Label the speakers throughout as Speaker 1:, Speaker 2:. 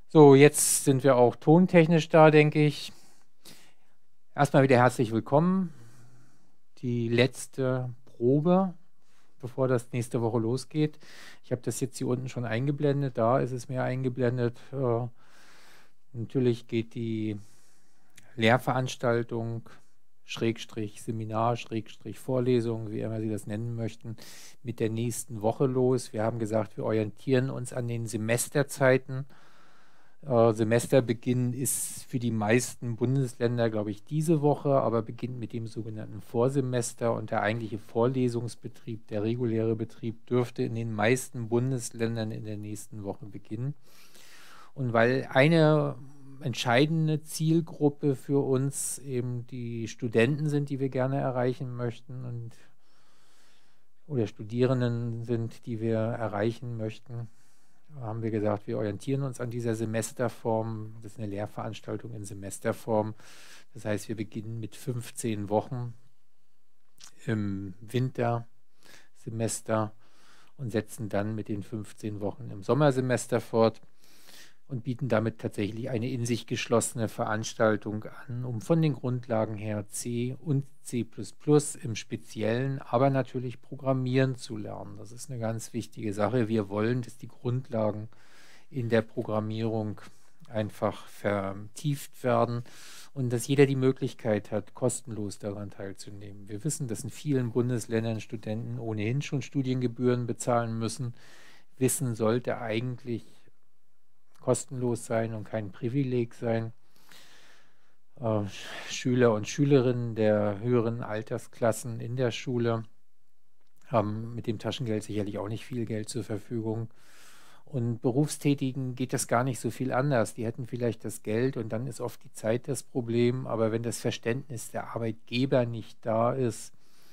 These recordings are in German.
Speaker 1: So, jetzt sind wir auch tontechnisch da, denke ich. Erstmal wieder herzlich willkommen. Die letzte Probe, bevor das nächste Woche losgeht. Ich habe das jetzt hier unten schon eingeblendet. Da ist es mir eingeblendet. Natürlich geht die Lehrveranstaltung, Schrägstrich Seminar, Schrägstrich Vorlesung, wie immer Sie das nennen möchten, mit der nächsten Woche los. Wir haben gesagt, wir orientieren uns an den Semesterzeiten. Semesterbeginn ist für die meisten Bundesländer, glaube ich, diese Woche, aber beginnt mit dem sogenannten Vorsemester und der eigentliche Vorlesungsbetrieb, der reguläre Betrieb, dürfte in den meisten Bundesländern in der nächsten Woche beginnen. Und weil eine entscheidende Zielgruppe für uns eben die Studenten sind, die wir gerne erreichen möchten und oder Studierenden sind, die wir erreichen möchten, haben wir gesagt, wir orientieren uns an dieser Semesterform. Das ist eine Lehrveranstaltung in Semesterform. Das heißt, wir beginnen mit 15 Wochen im Wintersemester und setzen dann mit den 15 Wochen im Sommersemester fort und bieten damit tatsächlich eine in sich geschlossene Veranstaltung an, um von den Grundlagen her C und C++ im Speziellen, aber natürlich Programmieren zu lernen. Das ist eine ganz wichtige Sache. Wir wollen, dass die Grundlagen in der Programmierung einfach vertieft werden und dass jeder die Möglichkeit hat, kostenlos daran teilzunehmen. Wir wissen, dass in vielen Bundesländern Studenten ohnehin schon Studiengebühren bezahlen müssen. Wissen sollte eigentlich kostenlos sein und kein Privileg sein. Äh, Schüler und Schülerinnen der höheren Altersklassen in der Schule haben mit dem Taschengeld sicherlich auch nicht viel Geld zur Verfügung. Und Berufstätigen geht das gar nicht so viel anders. Die hätten vielleicht das Geld und dann ist oft die Zeit das Problem. Aber wenn das Verständnis der Arbeitgeber nicht da ist,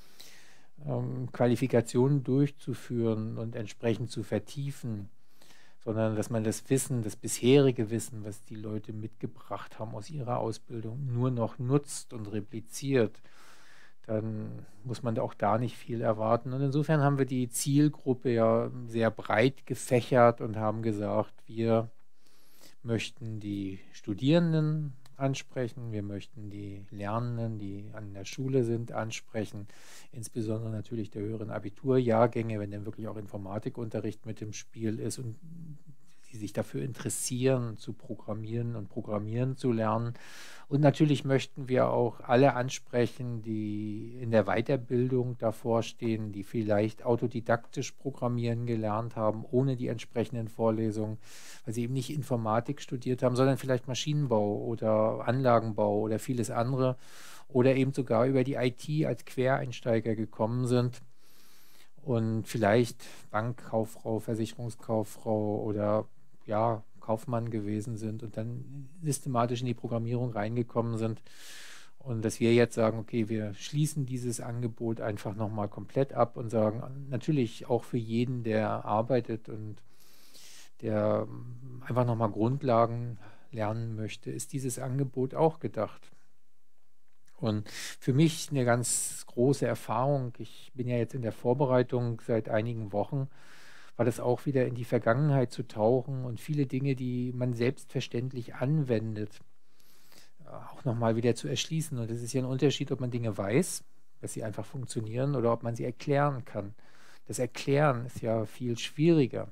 Speaker 1: Qualifikationen durchzuführen und entsprechend zu vertiefen, sondern dass man das Wissen, das bisherige Wissen, was die Leute mitgebracht haben aus ihrer Ausbildung, nur noch nutzt und repliziert, dann muss man auch da nicht viel erwarten. Und insofern haben wir die Zielgruppe ja sehr breit gefächert und haben gesagt, wir möchten die Studierenden ansprechen, wir möchten die Lernenden, die an der Schule sind, ansprechen, insbesondere natürlich der höheren Abiturjahrgänge, wenn dann wirklich auch Informatikunterricht mit im Spiel ist und die sich dafür interessieren, zu programmieren und programmieren zu lernen. Und natürlich möchten wir auch alle ansprechen, die in der Weiterbildung davor stehen, die vielleicht autodidaktisch programmieren gelernt haben, ohne die entsprechenden Vorlesungen, weil sie eben nicht Informatik studiert haben, sondern vielleicht Maschinenbau oder Anlagenbau oder vieles andere oder eben sogar über die IT als Quereinsteiger gekommen sind und vielleicht Bankkauffrau, Versicherungskauffrau oder ja, Kaufmann gewesen sind und dann systematisch in die Programmierung reingekommen sind. Und dass wir jetzt sagen, okay, wir schließen dieses Angebot einfach nochmal komplett ab und sagen, natürlich auch für jeden, der arbeitet und der einfach nochmal Grundlagen lernen möchte, ist dieses Angebot auch gedacht. Und für mich eine ganz große Erfahrung, ich bin ja jetzt in der Vorbereitung seit einigen Wochen, war das auch wieder in die Vergangenheit zu tauchen und viele Dinge, die man selbstverständlich anwendet, auch nochmal wieder zu erschließen. Und es ist ja ein Unterschied, ob man Dinge weiß, dass sie einfach funktionieren oder ob man sie erklären kann. Das Erklären ist ja viel schwieriger.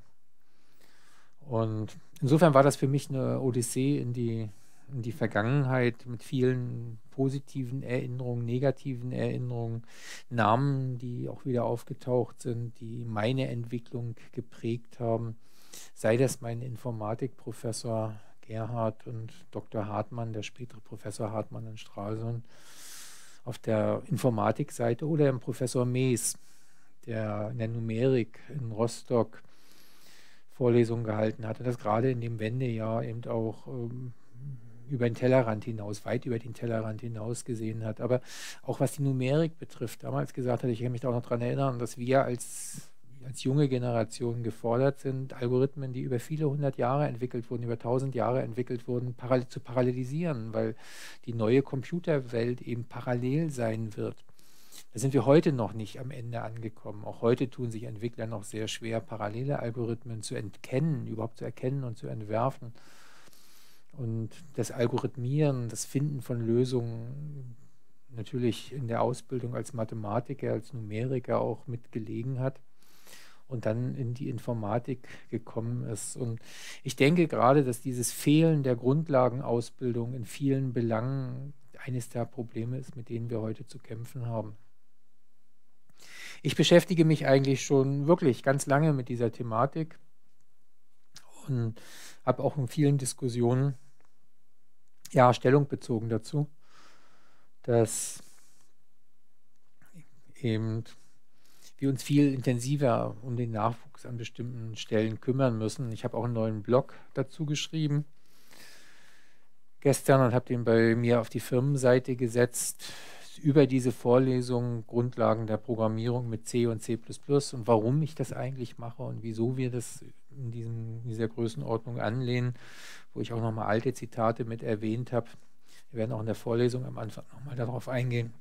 Speaker 1: Und insofern war das für mich eine Odyssee in die Vergangenheit mit vielen positiven Erinnerungen, negativen Erinnerungen, Namen, die auch wieder aufgetaucht sind, die meine Entwicklung geprägt haben. Sei das mein Informatikprofessor Gerhard und Dr. Hartmann, der spätere Professor Hartmann in Stralsund, auf der Informatikseite oder im Professor Mees, der in der Numerik in Rostock Vorlesungen gehalten hat und das gerade in dem Wendejahr eben auch über den Tellerrand hinaus, weit über den Tellerrand hinaus gesehen hat. Aber auch was die Numerik betrifft, damals gesagt hat, ich kann mich da auch noch daran erinnern, dass wir als junge Generation gefordert sind, Algorithmen, die über viele hundert Jahre entwickelt wurden, über tausend Jahre entwickelt wurden, zu parallelisieren, weil die neue Computerwelt eben parallel sein wird. Da sind wir heute noch nicht am Ende angekommen. Auch heute tun sich Entwickler noch sehr schwer, parallele Algorithmen zu erkennen, überhaupt zu erkennen und zu entwerfen. Und das Algorithmieren, das Finden von Lösungen natürlich in der Ausbildung als Mathematiker, als Numeriker auch mitgelegen hat und dann in die Informatik gekommen ist. Und ich denke gerade, dass dieses Fehlen der Grundlagenausbildung in vielen Belangen eines der Probleme ist, mit denen wir heute zu kämpfen haben. Ich beschäftige mich eigentlich schon wirklich ganz lange mit dieser Thematik und habe auch in vielen Diskussionen ja Stellung bezogen dazu, dass eben wir uns viel intensiver um den Nachwuchs an bestimmten Stellen kümmern müssen. Ich habe auch einen neuen Blog dazu geschrieben gestern und habe den bei mir auf die Firmenseite gesetzt über diese Vorlesung Grundlagen der Programmierung mit C und C++ und warum ich das eigentlich mache und wieso wir das in dieser Größenordnung anlehnen, wo ich auch nochmal alte Zitate mit erwähnt habe. Wir werden auch in der Vorlesung am Anfang nochmal darauf eingehen,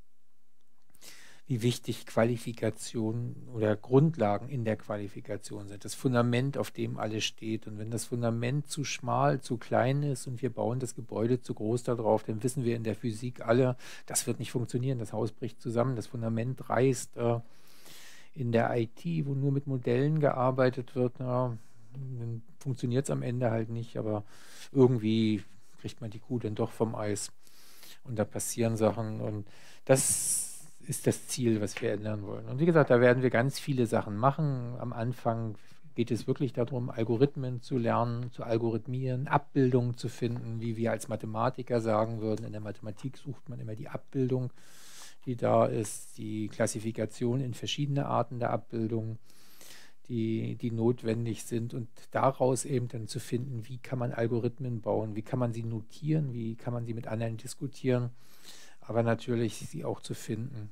Speaker 1: wie wichtig Qualifikation oder Grundlagen in der Qualifikation sind. Das Fundament, auf dem alles steht. Und wenn das Fundament zu schmal, zu klein ist und wir bauen das Gebäude zu groß darauf, dann wissen wir in der Physik alle, das wird nicht funktionieren. Das Haus bricht zusammen, das Fundament reißt. In der IT, wo nur mit Modellen gearbeitet wird, dann funktioniert es am Ende halt nicht, aber irgendwie kriegt man die Kuh dann doch vom Eis. Und da passieren Sachen und das ist das Ziel, was wir ändern wollen. Und wie gesagt, da werden wir ganz viele Sachen machen. Am Anfang geht es wirklich darum, Algorithmen zu lernen, zu algorithmieren, Abbildungen zu finden, wie wir als Mathematiker sagen würden. In der Mathematik sucht man immer die Abbildung, die da ist, die Klassifikation in verschiedene Arten der Abbildung, die notwendig sind und daraus eben dann zu finden, wie kann man Algorithmen bauen, wie kann man sie notieren, wie kann man sie mit anderen diskutieren, aber natürlich sie auch zu finden.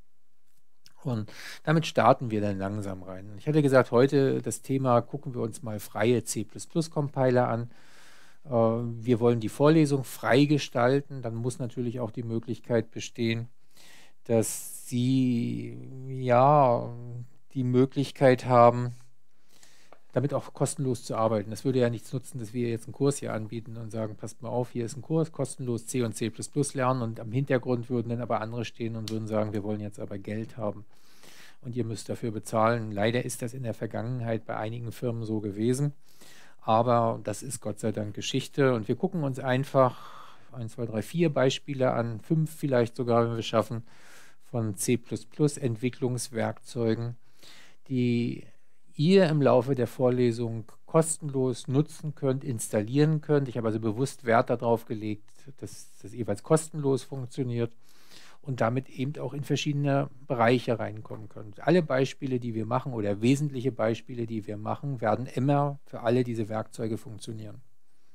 Speaker 1: Und damit starten wir dann langsam rein. Ich hatte gesagt, heute das Thema, gucken wir uns mal freie C++-Compiler an. Wir wollen die Vorlesung frei gestalten, dann muss natürlich auch die Möglichkeit bestehen, dass Sie ja die Möglichkeit haben, damit auch kostenlos zu arbeiten. Das würde ja nichts nutzen, dass wir jetzt einen Kurs hier anbieten und sagen, passt mal auf, hier ist ein Kurs, kostenlos C und C++ lernen und am Hintergrund würden dann aber andere stehen und würden sagen, wir wollen jetzt aber Geld haben und ihr müsst dafür bezahlen. Leider ist das in der Vergangenheit bei einigen Firmen so gewesen, aber das ist Gott sei Dank Geschichte und wir gucken uns einfach 1, 2, 3, 4 Beispiele an, 5 vielleicht sogar, wenn wir schaffen, von C++-Entwicklungswerkzeugen, die ihr im Laufe der Vorlesung kostenlos nutzen könnt, installieren könnt. Ich habe also bewusst Wert darauf gelegt, dass das jeweils kostenlos funktioniert und damit eben auch in verschiedene Bereiche reinkommen könnt. Alle Beispiele, die wir machen oder wesentliche Beispiele, die wir machen, werden immer für alle diese Werkzeuge funktionieren.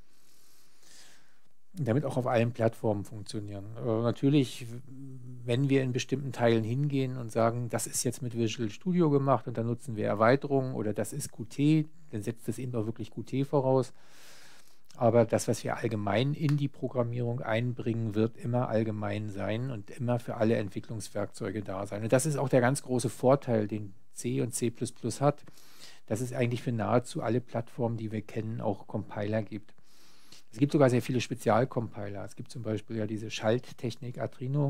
Speaker 1: Damit auch auf allen Plattformen funktionieren. Natürlich, wenn wir in bestimmten Teilen hingehen und sagen, das ist jetzt mit Visual Studio gemacht und dann nutzen wir Erweiterungen oder das ist Qt, dann setzt das eben auch wirklich Qt voraus. Aber das, was wir allgemein in die Programmierung einbringen, wird immer allgemein sein und immer für alle Entwicklungswerkzeuge da sein. Und das ist auch der ganz große Vorteil, den C und C++ hat, dass es eigentlich für nahezu alle Plattformen, die wir kennen, auch Compiler gibt. Es gibt sogar sehr viele Spezialcompiler. Es gibt zum Beispiel ja diese Schalttechnik Arduino,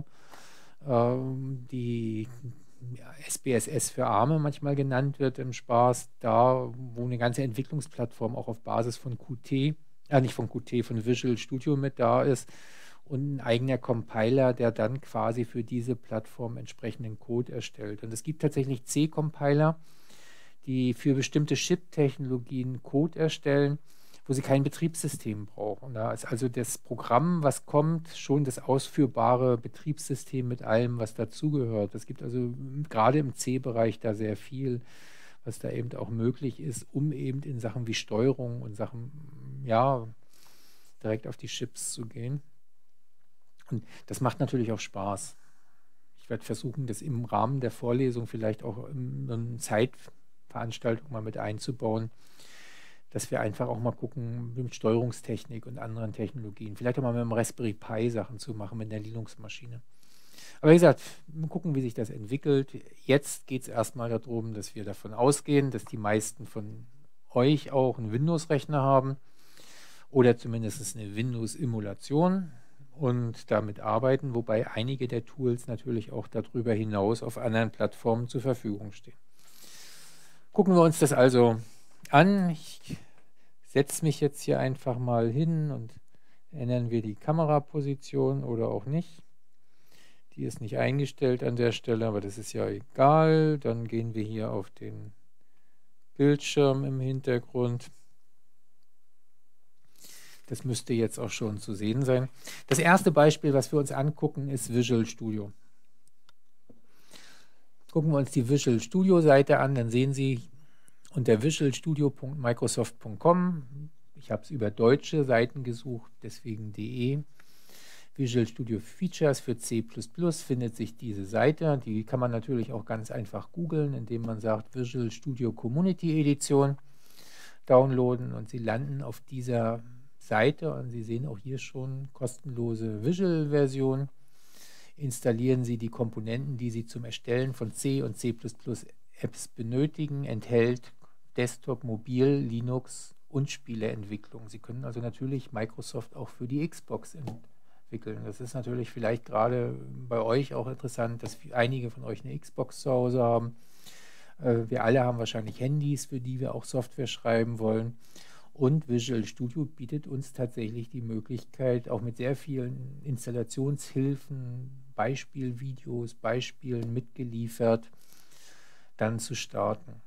Speaker 1: die SPSS für Arme manchmal genannt wird im Spaß, da wo eine ganze Entwicklungsplattform auch auf Basis von Qt, nicht von Qt, von Visual Studio mit da ist und ein eigener Compiler, der dann quasi für diese Plattform entsprechenden Code erstellt. Und es gibt tatsächlich C-Compiler, die für bestimmte Chip-Technologien Code erstellen, wo sie kein Betriebssystem brauchen. Da ist also das Programm, was kommt, schon das ausführbare Betriebssystem mit allem, was dazugehört. Es gibt also gerade im C-Bereich da sehr viel, was da eben auch möglich ist, um eben in Sachen wie Steuerung und Sachen, ja, direkt auf die Chips zu gehen. Und das macht natürlich auch Spaß. Ich werde versuchen, das im Rahmen der Vorlesung vielleicht auch in eine Zeitveranstaltung mal mit einzubauen, dass wir einfach auch mal gucken mit Steuerungstechnik und anderen Technologien. Vielleicht auch mal mit dem Raspberry Pi Sachen zu machen, mit der Linux-Maschine. Aber wie gesagt, mal gucken, wie sich das entwickelt. Jetzt geht es erstmal darum, dass wir davon ausgehen, dass die meisten von euch auch einen Windows-Rechner haben oder zumindest eine Windows-Emulation und damit arbeiten, wobei einige der Tools natürlich auch darüber hinaus auf anderen Plattformen zur Verfügung stehen. Gucken wir uns das also an. Ich setze mich jetzt hier einfach mal hin und ändern wir die Kameraposition oder auch nicht. Die ist nicht eingestellt an der Stelle, aber das ist ja egal. Dann gehen wir hier auf den Bildschirm im Hintergrund. Das müsste jetzt auch schon zu sehen sein. Das erste Beispiel, was wir uns angucken, ist Visual Studio. Gucken wir uns die Visual Studio Seite an, dann sehen Sie unter visualstudio.microsoft.com, ich habe es über deutsche Seiten gesucht, deswegen .de, Visual Studio Features für C++ findet sich diese Seite. Die kann man natürlich auch ganz einfach googeln, indem man sagt Visual Studio Community Edition downloaden und Sie landen auf dieser Seite und Sie sehen auch hier schon kostenlose Visual-Version. Installieren Sie die Komponenten, die Sie zum Erstellen von C und C++ Apps benötigen, enthält Desktop, Mobil, Linux und Spieleentwicklung. Sie können also natürlich Microsoft auch für die Xbox entwickeln. Das ist natürlich vielleicht gerade bei euch auch interessant, dass einige von euch eine Xbox zu Hause haben. Wir alle haben wahrscheinlich Handys, für die wir auch Software schreiben wollen. Und Visual Studio bietet uns tatsächlich die Möglichkeit, auch mit sehr vielen Installationshilfen, Beispielvideos, Beispielen mitgeliefert, dann zu starten.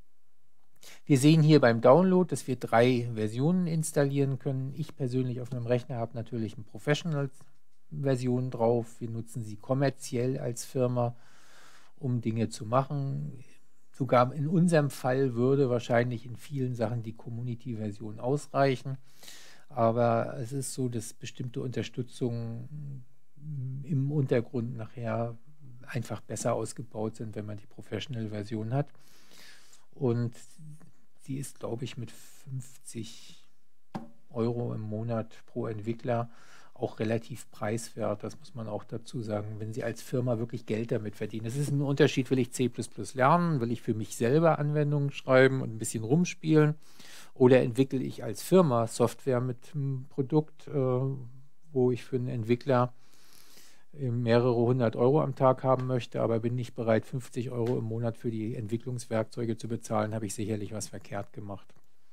Speaker 1: Wir sehen hier beim Download, dass wir 3 Versionen installieren können. Ich persönlich auf meinem Rechner habe natürlich eine Professional-Version drauf. Wir nutzen sie kommerziell als Firma, um Dinge zu machen. Sogar in unserem Fall würde wahrscheinlich in vielen Sachen die Community-Version ausreichen. Aber es ist so, dass bestimmte Unterstützungen im Untergrund nachher einfach besser ausgebaut sind, wenn man die Professional-Version hat. Und sie ist, glaube ich, mit 50 € im Monat pro Entwickler auch relativ preiswert. Das muss man auch dazu sagen, wenn Sie als Firma wirklich Geld damit verdienen. Es ist ein Unterschied, will ich C++ lernen, will ich für mich selber Anwendungen schreiben und ein bisschen rumspielen oder entwickle ich als Firma Software mit einem Produkt, wo ich für einen Entwickler mehrere 100 € am Tag haben möchte, aber bin nicht bereit, 50 € im Monat für die Entwicklungswerkzeuge zu bezahlen, habe ich sicherlich was verkehrt gemacht.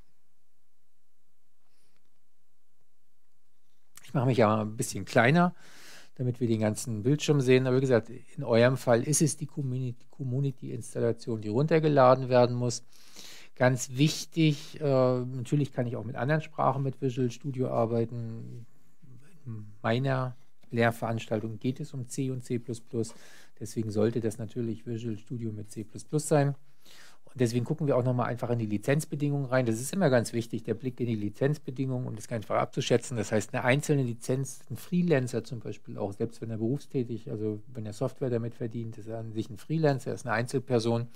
Speaker 1: Ich mache mich ja ein bisschen kleiner, damit wir den ganzen Bildschirm sehen. Aber wie gesagt, in eurem Fall ist es die Community-Installation, die runtergeladen werden muss. Ganz wichtig, natürlich kann ich auch mit anderen Sprachen mit Visual Studio arbeiten. In meiner Lehrveranstaltung geht es um C und C++. Deswegen sollte das natürlich Visual Studio mit C++ sein. Und deswegen gucken wir auch nochmal einfach in die Lizenzbedingungen rein. Das ist immer ganz wichtig, der Blick in die Lizenzbedingungen, um das einfach abzuschätzen. Das heißt, eine einzelne Lizenz, ein Freelancer zum Beispiel, auch selbst wenn er berufstätig, also wenn er Software damit verdient, ist er an sich ein Freelancer, ist eine Einzelperson.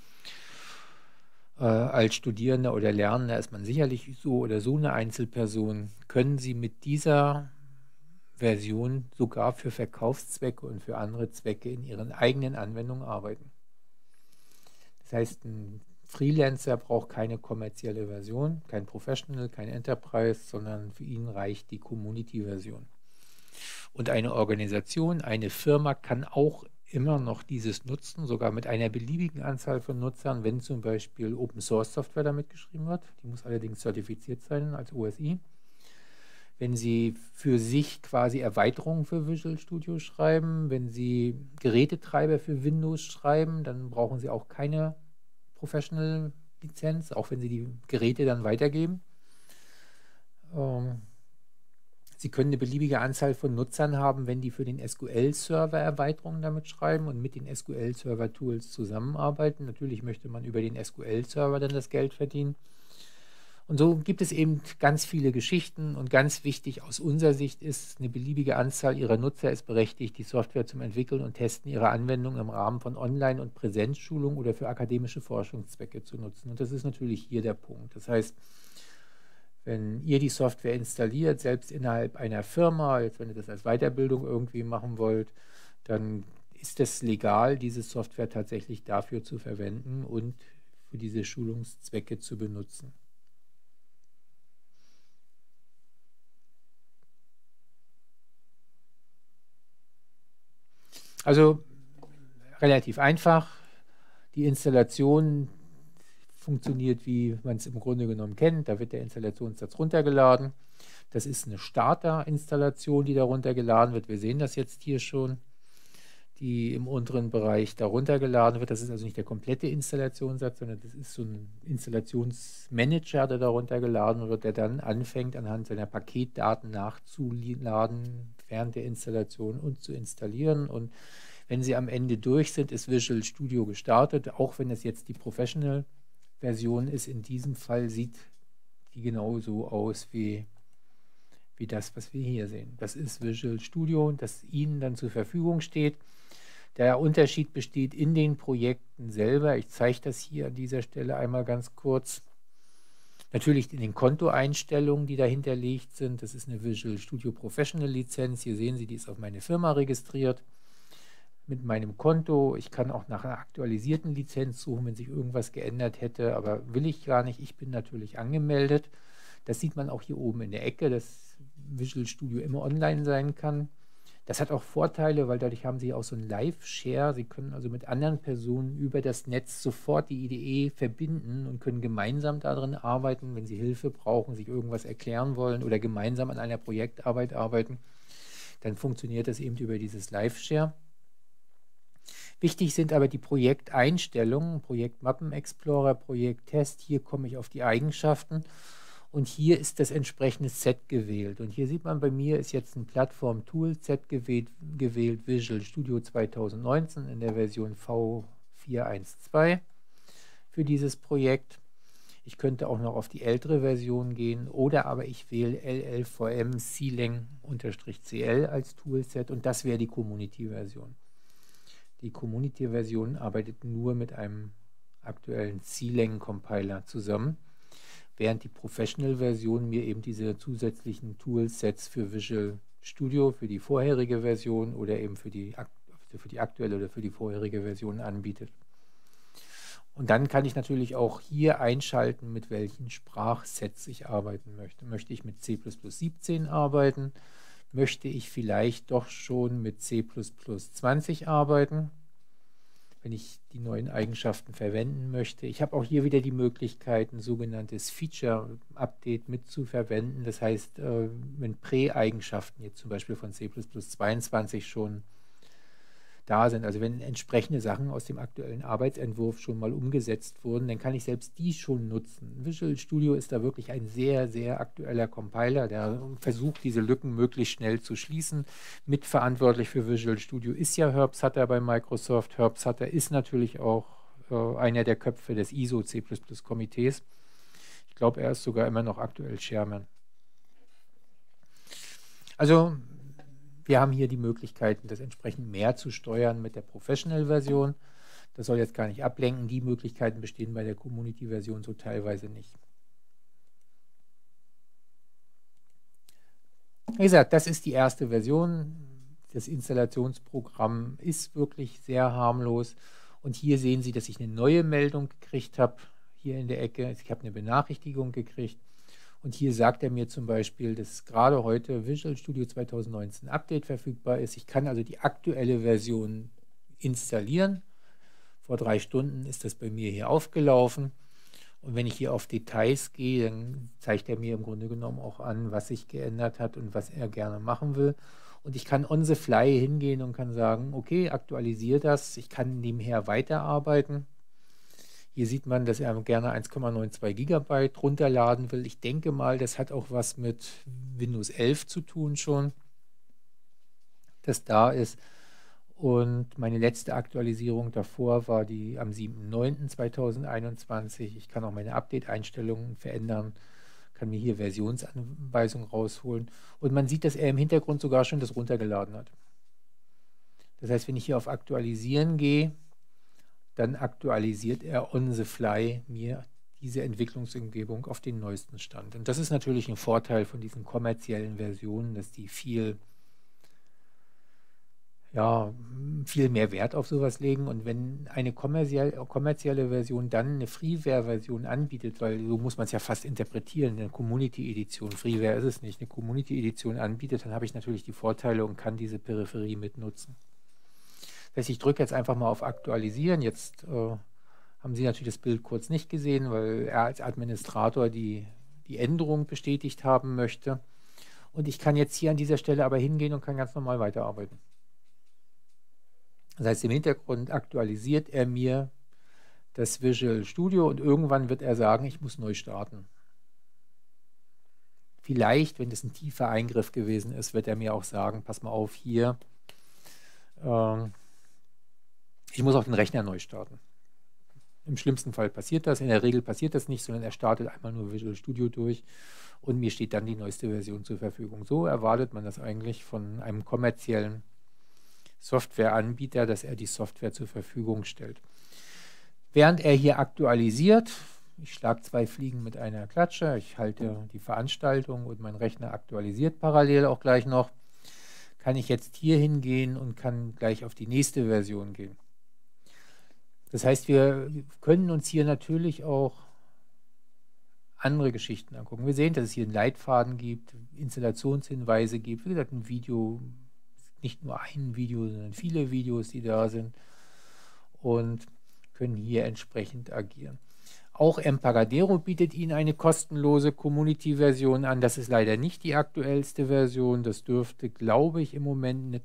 Speaker 1: Als Studierender oder Lernender ist man sicherlich so oder so eine Einzelperson. Können Sie mit dieser Version sogar für Verkaufszwecke und für andere Zwecke in Ihren eigenen Anwendungen arbeiten? Das heißt, ein Freelancer braucht keine kommerzielle Version, kein Professional, kein Enterprise, sondern für ihn reicht die Community-Version. Und eine Organisation, eine Firma kann auch immer noch dieses nutzen, sogar mit einer beliebigen Anzahl von Nutzern, wenn zum Beispiel Open-Source-Software damit geschrieben wird. Die muss allerdings zertifiziert sein als OSI. Wenn Sie für sich quasi Erweiterungen für Visual Studio schreiben, wenn Sie Gerätetreiber für Windows schreiben, dann brauchen Sie auch keine Professional-Lizenz, auch wenn Sie die Geräte dann weitergeben. Sie können eine beliebige Anzahl von Nutzern haben, wenn die für den SQL-Server Erweiterungen damit schreiben und mit den SQL-Server-Tools zusammenarbeiten. Natürlich möchte man über den SQL-Server dann das Geld verdienen. Und so gibt es eben ganz viele Geschichten und ganz wichtig aus unserer Sicht ist, eine beliebige Anzahl Ihrer Nutzer ist berechtigt, die Software zum Entwickeln und Testen ihrer Anwendung im Rahmen von Online- und Präsenzschulung oder für akademische Forschungszwecke zu nutzen. Und das ist natürlich hier der Punkt. Das heißt, wenn ihr die Software installiert, selbst innerhalb einer Firma, jetzt wenn ihr das als Weiterbildung irgendwie machen wollt, dann ist es legal, diese Software tatsächlich dafür zu verwenden und für diese Schulungszwecke zu benutzen. Also relativ einfach. Die Installation funktioniert, wie man es im Grunde genommen kennt. Da wird der Installationssatz runtergeladen. Das ist eine Starter-Installation, die da runtergeladen wird. Wir sehen das jetzt hier schon, die im unteren Bereich da runtergeladen wird. Das ist also nicht der komplette Installationssatz, sondern das ist so ein Installationsmanager, der da runtergeladen wird, der dann anfängt, anhand seiner Paketdaten nachzuladen während der Installation und zu installieren. Und wenn sie am Ende durch sind, ist Visual Studio gestartet, auch wenn es jetzt die Professional-Version ist. In diesem Fall sieht die genauso aus wie das, was wir hier sehen. Das ist Visual Studio, das Ihnen dann zur Verfügung steht. Der Unterschied besteht in den Projekten selber. Ich zeige das hier an dieser Stelle einmal ganz kurz. Natürlich in den Kontoeinstellungen, die dahinterlegt sind. Das ist eine Visual Studio Professional Lizenz. Hier sehen Sie, die ist auf meine Firma registriert mit meinem Konto. Ich kann auch nach einer aktualisierten Lizenz suchen, wenn sich irgendwas geändert hätte, aber will ich gar nicht. Ich bin natürlich angemeldet. Das sieht man auch hier oben in der Ecke, dass Visual Studio immer online sein kann. Das hat auch Vorteile, weil dadurch haben Sie auch so einen Live-Share. Sie können also mit anderen Personen über das Netz sofort die IDE verbinden und können gemeinsam darin arbeiten, wenn Sie Hilfe brauchen, sich irgendwas erklären wollen oder gemeinsam an einer Projektarbeit arbeiten. Dann funktioniert das eben über dieses Live-Share. Wichtig sind aber die Projekteinstellungen, Projektmappen-Explorer, Projekttest. Hier komme ich auf die Eigenschaften. Und hier ist das entsprechende Set gewählt. Und hier sieht man, bei mir ist jetzt ein Plattform-Tool-Set gewählt, Visual Studio 2019 in der Version V412 für dieses Projekt. Ich könnte auch noch auf die ältere Version gehen oder aber ich wähle LLVM CLang-CL als Toolset und das wäre die Community-Version. Die Community-Version arbeitet nur mit einem aktuellen CLang-Compiler zusammen, während die Professional-Version mir eben diese zusätzlichen Toolsets für Visual Studio, für die vorherige Version oder eben für die aktuelle oder für die vorherige Version anbietet. Und dann kann ich natürlich auch hier einschalten, mit welchen Sprachsets ich arbeiten möchte. Möchte ich mit C++17 arbeiten? Möchte ich vielleicht doch schon mit C++20 arbeiten, wenn ich die neuen Eigenschaften verwenden möchte. Ich habe auch hier wieder die Möglichkeit, ein sogenanntes Feature-Update mit zu verwenden. Das heißt, wenn Prä-Eigenschaften jetzt zum Beispiel von C++22 schon da sind, also wenn entsprechende Sachen aus dem aktuellen Arbeitsentwurf schon mal umgesetzt wurden, dann kann ich selbst die schon nutzen. Visual Studio ist da wirklich ein sehr, sehr aktueller Compiler, der versucht, diese Lücken möglichst schnell zu schließen. Mitverantwortlich für Visual Studio ist ja Herb Sutter bei Microsoft. Herb Sutter ist natürlich auch einer der Köpfe des ISO C++-Komitees. Ich glaube, er ist sogar immer noch aktuell Chairman. Also wir haben hier die Möglichkeiten, das entsprechend mehr zu steuern mit der Professional-Version. Das soll jetzt gar nicht ablenken. Die Möglichkeiten bestehen bei der Community-Version so teilweise nicht. Wie gesagt, das ist die erste Version. Das Installationsprogramm ist wirklich sehr harmlos. Und hier sehen Sie, dass ich eine neue Meldung gekriegt habe, hier in der Ecke. Ich habe eine Benachrichtigung gekriegt. Und hier sagt er mir zum Beispiel, dass gerade heute Visual Studio 2019 Update verfügbar ist. Ich kann also die aktuelle Version installieren. Vor 3 Stunden ist das bei mir hier aufgelaufen. Und wenn ich hier auf Details gehe, dann zeigt er mir im Grunde genommen auch an, was sich geändert hat und was er gerne machen will. Und ich kann on the fly hingehen und kann sagen, okay, aktualisiere das. Ich kann nebenher weiterarbeiten. Hier sieht man, dass er gerne 1,92 GB runterladen will. Ich denke mal, das hat auch was mit Windows 11 zu tun schon, das da ist. Und meine letzte Aktualisierung davor war die am 7.9.2021. Ich kann auch meine Update-Einstellungen verändern, kann mir hier Versionsanweisungen rausholen. Und man sieht, dass er im Hintergrund sogar schon das runtergeladen hat. Das heißt, wenn ich hier auf Aktualisieren gehe, dann aktualisiert er on the fly mir diese Entwicklungsumgebung auf den neuesten Stand. Und das ist natürlich ein Vorteil von diesen kommerziellen Versionen, dass die viel mehr Wert auf sowas legen. Und wenn eine kommerzielle Version dann eine Freeware-Version anbietet, weil so muss man es ja fast interpretieren, eine Community-Edition, Freeware ist es nicht, eine Community-Edition anbietet, dann habe ich natürlich die Vorteile und kann diese Peripherie mitnutzen. Das heißt, ich drücke jetzt einfach mal auf Aktualisieren. Jetzt haben Sie natürlich das Bild kurz nicht gesehen, weil er als Administrator die Änderung bestätigt haben möchte. Und ich kann jetzt hier an dieser Stelle aber hingehen und kann ganz normal weiterarbeiten. Das heißt, im Hintergrund aktualisiert er mir das Visual Studio und irgendwann wird er sagen, ich muss neu starten. Vielleicht, wenn das ein tiefer Eingriff gewesen ist, wird er mir auch sagen, pass mal auf, hier, ich muss auf den Rechner neu starten. Im schlimmsten Fall passiert das, in der Regel passiert das nicht, sondern er startet einmal nur Visual Studio durch und mir steht dann die neueste Version zur Verfügung. So erwartet man das eigentlich von einem kommerziellen Softwareanbieter, dass er die Software zur Verfügung stellt. Während er hier aktualisiert, ich schlage 2 Fliegen mit einer Klatsche, ich halte die Veranstaltung und mein Rechner aktualisiert parallel auch gleich noch, kann ich jetzt hier hingehen und kann gleich auf die nächste Version gehen. Das heißt, wir können uns hier natürlich auch andere Geschichten angucken. Wir sehen, dass es hier einen Leitfaden gibt, Installationshinweise gibt, wie gesagt, ein Video, nicht nur ein Video, sondern viele Videos, die da sind und können hier entsprechend agieren. Auch Embarcadero bietet Ihnen eine kostenlose Community-Version an. Das ist leider nicht die aktuellste Version. Das dürfte, glaube ich, im Moment eine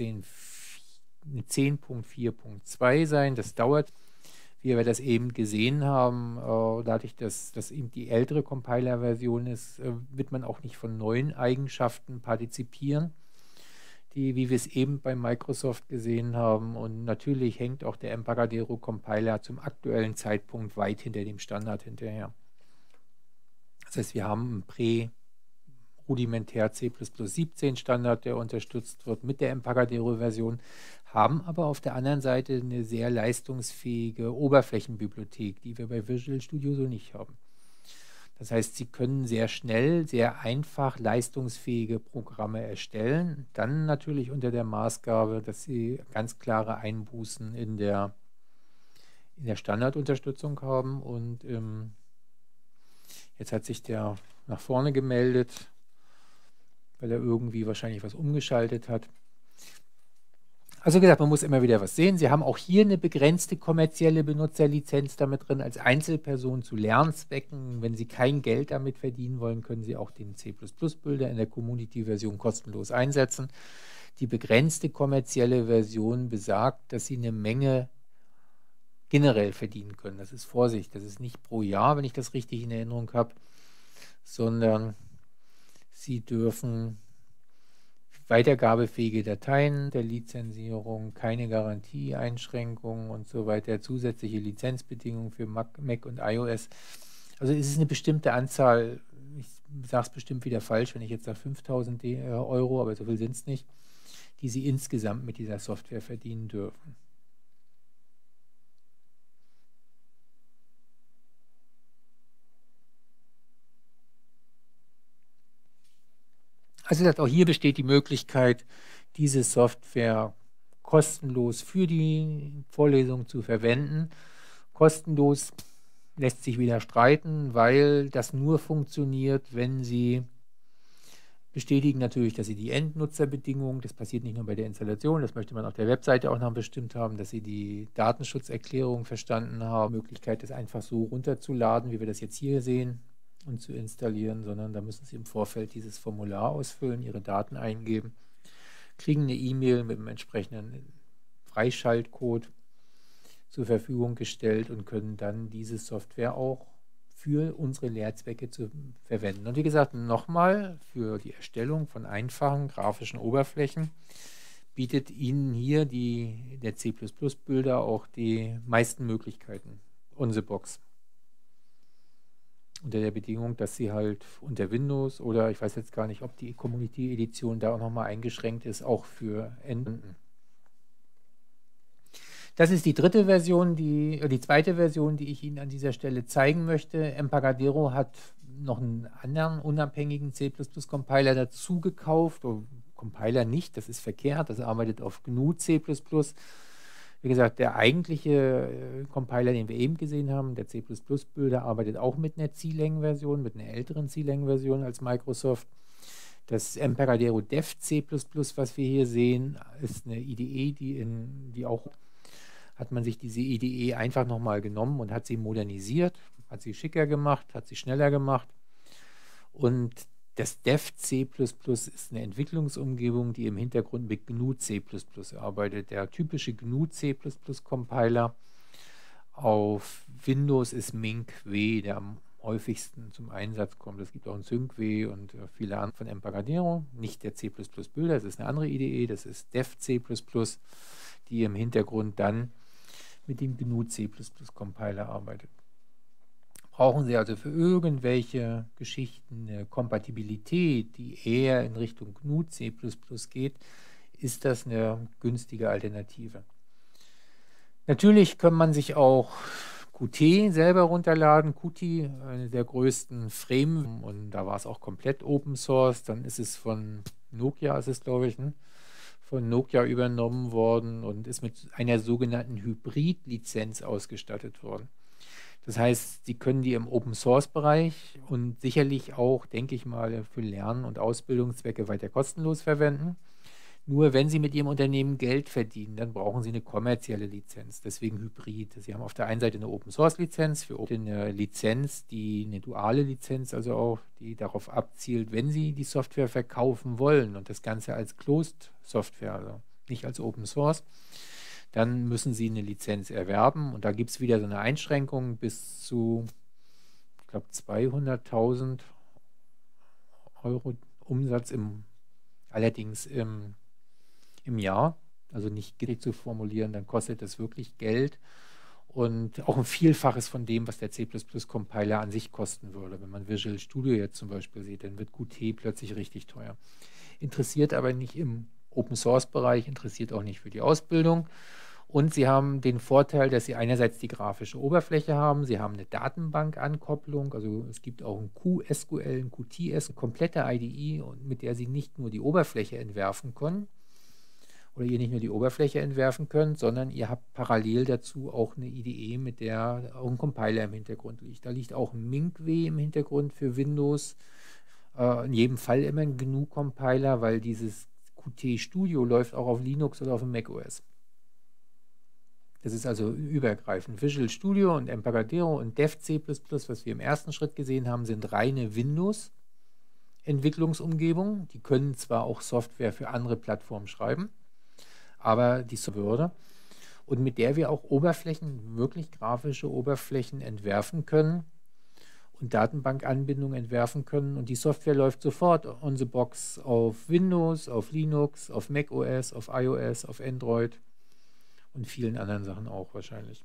Speaker 1: 10.4.2 sein. Das dauert, wie wir das eben gesehen haben, dadurch, dass das eben die ältere Compiler-Version ist, wird man auch nicht von neuen Eigenschaften partizipieren, wie wir es eben bei Microsoft gesehen haben. Und natürlich hängt auch der Embarcadero Compiler zum aktuellen Zeitpunkt weit hinter dem Standard hinterher. Das heißt, wir haben einen rudimentär C++ 17 Standard, der unterstützt wird mit der Embarcadero-Version, haben aber auf der anderen Seite eine sehr leistungsfähige Oberflächenbibliothek, die wir bei Visual Studio so nicht haben. Das heißt, Sie können sehr schnell, sehr einfach leistungsfähige Programme erstellen, dann natürlich unter der Maßgabe, dass Sie ganz klare Einbußen in der Standardunterstützung haben. Und jetzt hat sich der nach vorne gemeldet, weil er irgendwie wahrscheinlich was umgeschaltet hat. Also wie gesagt, man muss immer wieder was sehen. Sie haben auch hier eine begrenzte kommerzielle Benutzerlizenz damit drin, als Einzelperson zu Lernzwecken. Wenn Sie kein Geld damit verdienen wollen, können Sie auch den C++-Builder in der Community-Version kostenlos einsetzen. Die begrenzte kommerzielle Version besagt, dass Sie eine Menge generell verdienen können. Das ist Vorsicht, das ist nicht pro Jahr, wenn ich das richtig in Erinnerung habe, sondern Sie dürfen weitergabefähige Dateien der Lizenzierung, keine Garantieeinschränkungen und so weiter, zusätzliche Lizenzbedingungen für Mac und iOS. Also es ist eine bestimmte Anzahl, ich sage es bestimmt wieder falsch, wenn ich jetzt sage 5.000 Euro, aber so viel sind es nicht, die Sie insgesamt mit dieser Software verdienen dürfen. Also auch hier besteht die Möglichkeit, diese Software kostenlos für die Vorlesung zu verwenden. Kostenlos lässt sich wieder streiten, weil das nur funktioniert, wenn Sie bestätigen natürlich, dass Sie die Endnutzerbedingungen, das passiert nicht nur bei der Installation, das möchte man auf der Webseite auch noch bestimmt haben, dass Sie die Datenschutzerklärung verstanden haben, die Möglichkeit, das einfach so runterzuladen, wie wir das jetzt hier sehen, und zu installieren, sondern da müssen Sie im Vorfeld dieses Formular ausfüllen, Ihre Daten eingeben, kriegen eine E-Mail mit einem entsprechenden Freischaltcode zur Verfügung gestellt und können dann diese Software auch für unsere Lehrzwecke verwenden. Und wie gesagt, nochmal, für die Erstellung von einfachen grafischen Oberflächen bietet Ihnen hier der C++-Builder auch die meisten Möglichkeiten, on the box. Unter der Bedingung, dass Sie halt unter Windows oder ich weiß jetzt gar nicht, ob die Community-Edition da auch nochmal eingeschränkt ist, auch für Enden. Das ist die dritte Version, die zweite Version, die ich Ihnen an dieser Stelle zeigen möchte. Embarcadero hat noch einen anderen unabhängigen C++-Compiler dazu gekauft. Compiler nicht, das ist verkehrt, das arbeitet auf GNU C++. Wie gesagt, der eigentliche Compiler, den wir eben gesehen haben, der C++-Builder, arbeitet auch mit einer C-Lang-Version, mit einer älteren C-Lang-Version als Microsoft. Das Embarcadero Dev C++, was wir hier sehen, ist eine IDE, die auch hat man sich diese IDE einfach nochmal genommen und hat sie modernisiert, hat sie schicker gemacht, hat sie schneller gemacht. Und das Dev C++ ist eine Entwicklungsumgebung, die im Hintergrund mit GNU C++ arbeitet. Der typische GNU C++ Compiler auf Windows ist MINC-W, der am häufigsten zum Einsatz kommt. Es gibt auch ein SyncW und viele andere von Embarcadero, nicht der C++-Builder, das ist eine andere IDE, das ist Dev C++, die im Hintergrund dann mit dem GNU C++ Compiler arbeitet. Brauchen Sie also für irgendwelche Geschichten eine Kompatibilität, die eher in Richtung GNU C++ geht, ist das eine günstige Alternative. Natürlich kann man sich auch Qt selber runterladen. Qt, eine der größten Frame, und da war es auch komplett Open Source. Dann ist es von Nokia, ist es glaube ich, ne? Von Nokia übernommen worden und ist mit einer sogenannten Hybrid-Lizenz ausgestattet worden. Das heißt, Sie können die im Open-Source-Bereich und sicherlich auch, denke ich mal, für Lern- und Ausbildungszwecke weiter kostenlos verwenden. Nur wenn Sie mit Ihrem Unternehmen Geld verdienen, dann brauchen Sie eine kommerzielle Lizenz, deswegen Hybrid. Sie haben auf der einen Seite eine Open-Source-Lizenz, für eine Lizenz, eine duale Lizenz, also auch, die darauf abzielt, wenn Sie die Software verkaufen wollen und das Ganze als Closed-Software, also nicht als Open-Source, dann müssen Sie eine Lizenz erwerben und da gibt es wieder so eine Einschränkung bis zu, ich glaube, 200.000 Euro Umsatz allerdings im Jahr, also nicht richtig zu formulieren, dann kostet das wirklich Geld und auch ein Vielfaches von dem, was der C++-Compiler an sich kosten würde. Wenn man Visual Studio jetzt zum Beispiel sieht, dann wird Qt plötzlich richtig teuer. Interessiert aber nicht im Open-Source-Bereich, interessiert auch nicht für die Ausbildung. Und Sie haben den Vorteil, dass Sie einerseits die grafische Oberfläche haben, Sie haben eine Datenbank-Ankopplung, also es gibt auch ein QSQL, ein QTS, eine komplette IDE, mit der Sie nicht nur die Oberfläche entwerfen können, oder ihr nicht nur die Oberfläche entwerfen könnt, sondern ihr habt parallel dazu auch eine IDE, mit der auch ein Compiler im Hintergrund liegt. Da liegt auch ein MINC-W im Hintergrund für Windows, in jedem Fall immer ein GNU-Compiler, weil dieses Qt Studio läuft auch auf Linux oder auf dem macOS. Das ist also übergreifend. Visual Studio und Embarcadero und Dev C++, was wir im ersten Schritt gesehen haben, sind reine Windows-Entwicklungsumgebungen. Die können zwar auch Software für andere Plattformen schreiben, aber die würde und mit der wir auch Oberflächen, wirklich grafische Oberflächen entwerfen können und Datenbankanbindungen entwerfen können und die Software läuft sofort on the box auf Windows, auf Linux, auf macOS, auf iOS, auf Android und vielen anderen Sachen auch wahrscheinlich.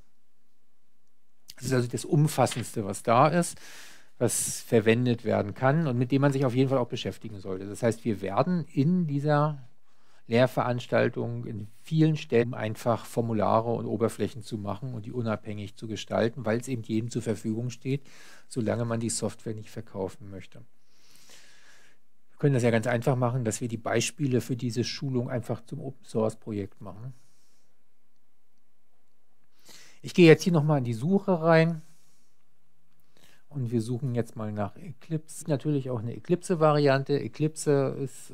Speaker 1: Das ist also das Umfassendste, was da ist, was verwendet werden kann und mit dem man sich auf jeden Fall auch beschäftigen sollte. Das heißt, wir werden in dieser Lehrveranstaltungen in vielen Stellen einfach Formulare und Oberflächen zu machen und die unabhängig zu gestalten, weil es eben jedem zur Verfügung steht, solange man die Software nicht verkaufen möchte. Wir können das ja ganz einfach machen, dass wir die Beispiele für diese Schulung einfach zum Open-Source-Projekt machen. Ich gehe jetzt hier nochmal in die Suche rein und wir suchen jetzt mal nach Eclipse. Natürlich auch eine Eclipse-Variante. Eclipse ist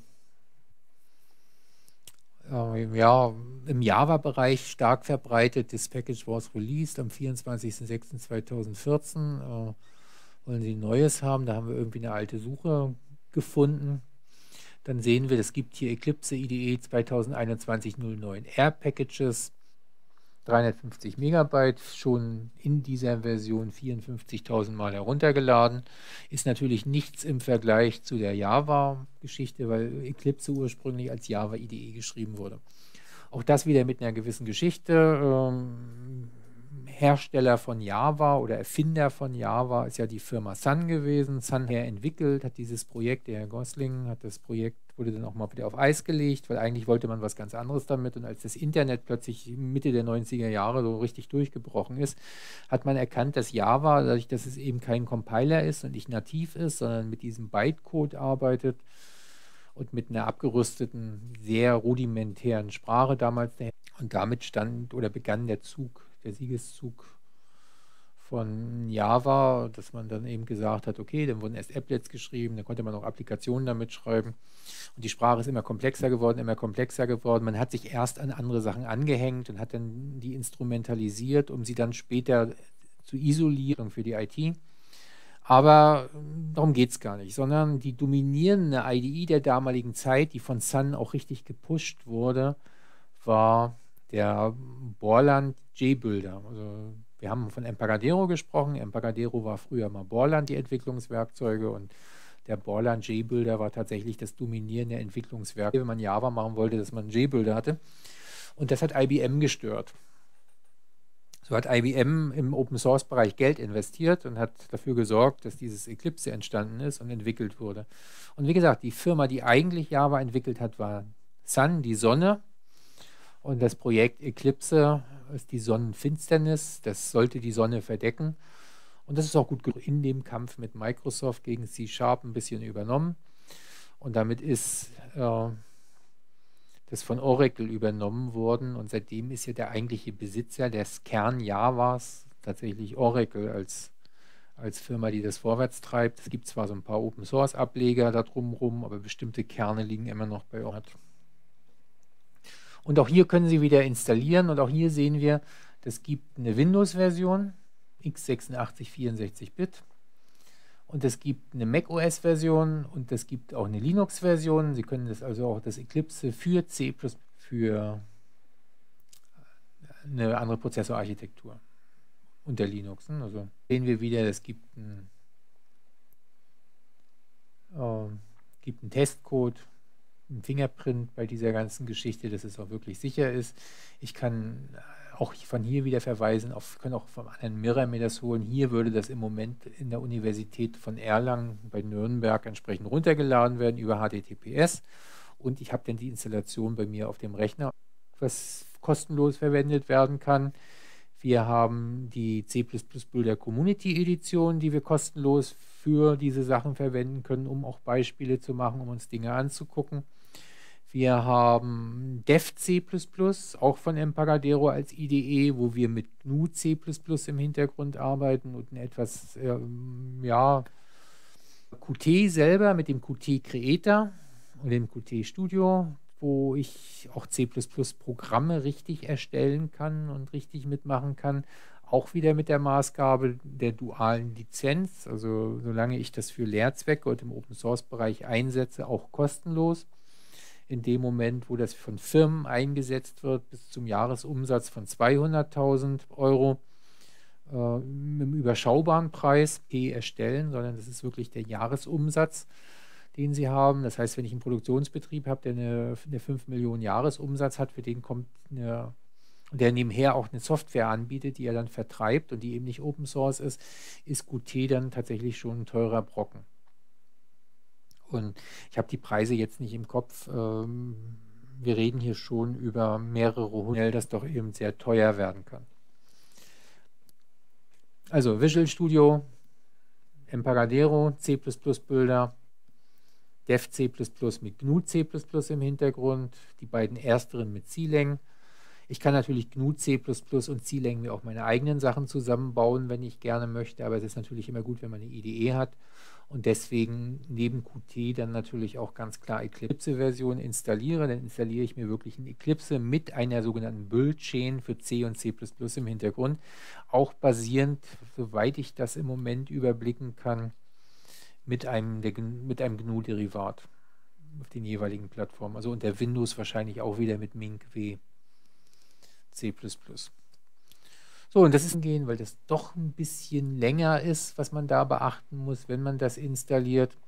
Speaker 1: ja, im Java-Bereich stark verbreitet. Das Package was released am 24.06.2014. Wollen Sie Neues haben? Da haben wir irgendwie eine alte Suche gefunden. Dann sehen wir, es gibt hier Eclipse IDE 2021-09 R-Packages, 350 Megabyte, schon in dieser Version 54.000 Mal heruntergeladen. Ist natürlich nichts im Vergleich zu der Java-Geschichte, weil Eclipse ursprünglich als Java-IDE geschrieben wurde. Auch das wieder mit einer gewissen Geschichte. Hersteller von Java oder Erfinder von Java ist ja die Firma Sun gewesen. Sun entwickelt, hat dieses Projekt, der Herr Gosling hat das Projekt, wurde dann auch mal wieder auf Eis gelegt, weil eigentlich wollte man was ganz anderes damit und als das Internet plötzlich Mitte der 90er Jahre so richtig durchgebrochen ist, hat man erkannt, dass Java, dadurch, dass es eben kein Compiler ist und nicht nativ ist, sondern mit diesem Bytecode arbeitet und mit einer abgerüsteten, sehr rudimentären Sprache damals. Und damit begann der Siegeszug von Java, dass man dann eben gesagt hat, okay, dann wurden erst Applets geschrieben, dann konnte man auch Applikationen damit schreiben. Und die Sprache ist immer komplexer geworden, immer komplexer geworden. Man hat sich erst an andere Sachen angehängt und hat dann die instrumentalisiert, um sie dann später zu isolieren für die IT. Aber darum geht es gar nicht, sondern die dominierende IDE der damaligen Zeit, die von Sun auch richtig gepusht wurde, war der Borland JBuilder. Also wir haben von Embarcadero gesprochen. Embarcadero war früher mal Borland, die Entwicklungswerkzeuge, und der Borland JBuilder war tatsächlich das dominierende Entwicklungswerk, wenn man Java machen wollte, dass man einen JBuilder hatte. Und das hat IBM gestört. So hat IBM im Open-Source-Bereich Geld investiert und hat dafür gesorgt, dass dieses Eclipse entstanden ist und entwickelt wurde. Und wie gesagt, die Firma, die eigentlich Java entwickelt hat, war Sun, die Sonne. Und das Projekt Eclipse ist die Sonnenfinsternis. Das sollte die Sonne verdecken. Und das ist auch gut in dem Kampf mit Microsoft gegen C# ein bisschen übernommen. Und damit ist das von Oracle übernommen worden, und seitdem ist ja der eigentliche Besitzer des Kern Javas tatsächlich Oracle als Firma, die das vorwärts treibt. Es gibt zwar so ein paar Open-Source-Ableger da drumherum, aber bestimmte Kerne liegen immer noch bei Oracle. Und auch hier können Sie wieder installieren, und auch hier sehen wir, es gibt eine Windows-Version, x86 64-Bit. Und es gibt eine macOS-Version und es gibt auch eine Linux-Version. Sie können das also auch das Eclipse für C++ für eine andere Prozessorarchitektur unter Linux. Also sehen wir wieder, es gibt einen Testcode, einen Fingerprint bei dieser ganzen Geschichte, dass es auch wirklich sicher ist. Ich kann auch von hier wieder verweisen, können auch vom anderen Mirror mir das holen. Hier würde das im Moment in der Universität von Erlangen bei Nürnberg entsprechend runtergeladen werden über HTTPS. Und ich habe dann die Installation bei mir auf dem Rechner, was kostenlos verwendet werden kann. Wir haben die C++-Builder Community Edition, die wir kostenlos für diese Sachen verwenden können, um auch Beispiele zu machen, um uns Dinge anzugucken. Wir haben DevC++, auch von Embarcadero als IDE, wo wir mit GNU C++ im Hintergrund arbeiten und ein etwas, Qt selber mit dem Qt Creator und dem Qt Studio, wo ich auch C++-Programme richtig erstellen kann und richtig mitmachen kann. Auch wieder mit der Maßgabe der dualen Lizenz, also solange ich das für Lehrzwecke und im Open-Source-Bereich einsetze, auch kostenlos. In dem Moment, wo das von Firmen eingesetzt wird, bis zum Jahresumsatz von 200.000 Euro mit einem überschaubaren Preis erstellen, sondern das ist wirklich der Jahresumsatz, den sie haben. Das heißt, wenn ich einen Produktionsbetrieb habe, der eine 5 Millionen Jahresumsatz hat, für den kommt der nebenher auch eine Software anbietet, die er dann vertreibt und die eben nicht Open Source ist Qt dann tatsächlich schon ein teurer Brocken. Und ich habe die Preise jetzt nicht im Kopf. Wir reden hier schon über mehrere hundert, das doch eben sehr teuer werden kann. Also Visual Studio, Embarcadero, C++-Builder, DevC++ mit GNU C++ im Hintergrund, die beiden ersteren mit Clang. Ich kann natürlich GNU C++ und Clang mir auch meine eigenen Sachen zusammenbauen, wenn ich gerne möchte, aber es ist natürlich immer gut, wenn man eine IDE hat. Und deswegen neben Qt dann natürlich auch ganz klar Eclipse-Version installiere. Dann installiere ich mir wirklich ein Eclipse mit einer sogenannten Build-Chain für C und C++ im Hintergrund. Auch basierend, soweit ich das im Moment überblicken kann, mit einem GNU-Derivat auf den jeweiligen Plattformen. Also unter Windows wahrscheinlich auch wieder mit MINC-W C++. So, und das ist gehen, weil das doch ein bisschen länger ist, was man da beachten muss, wenn man das installiert.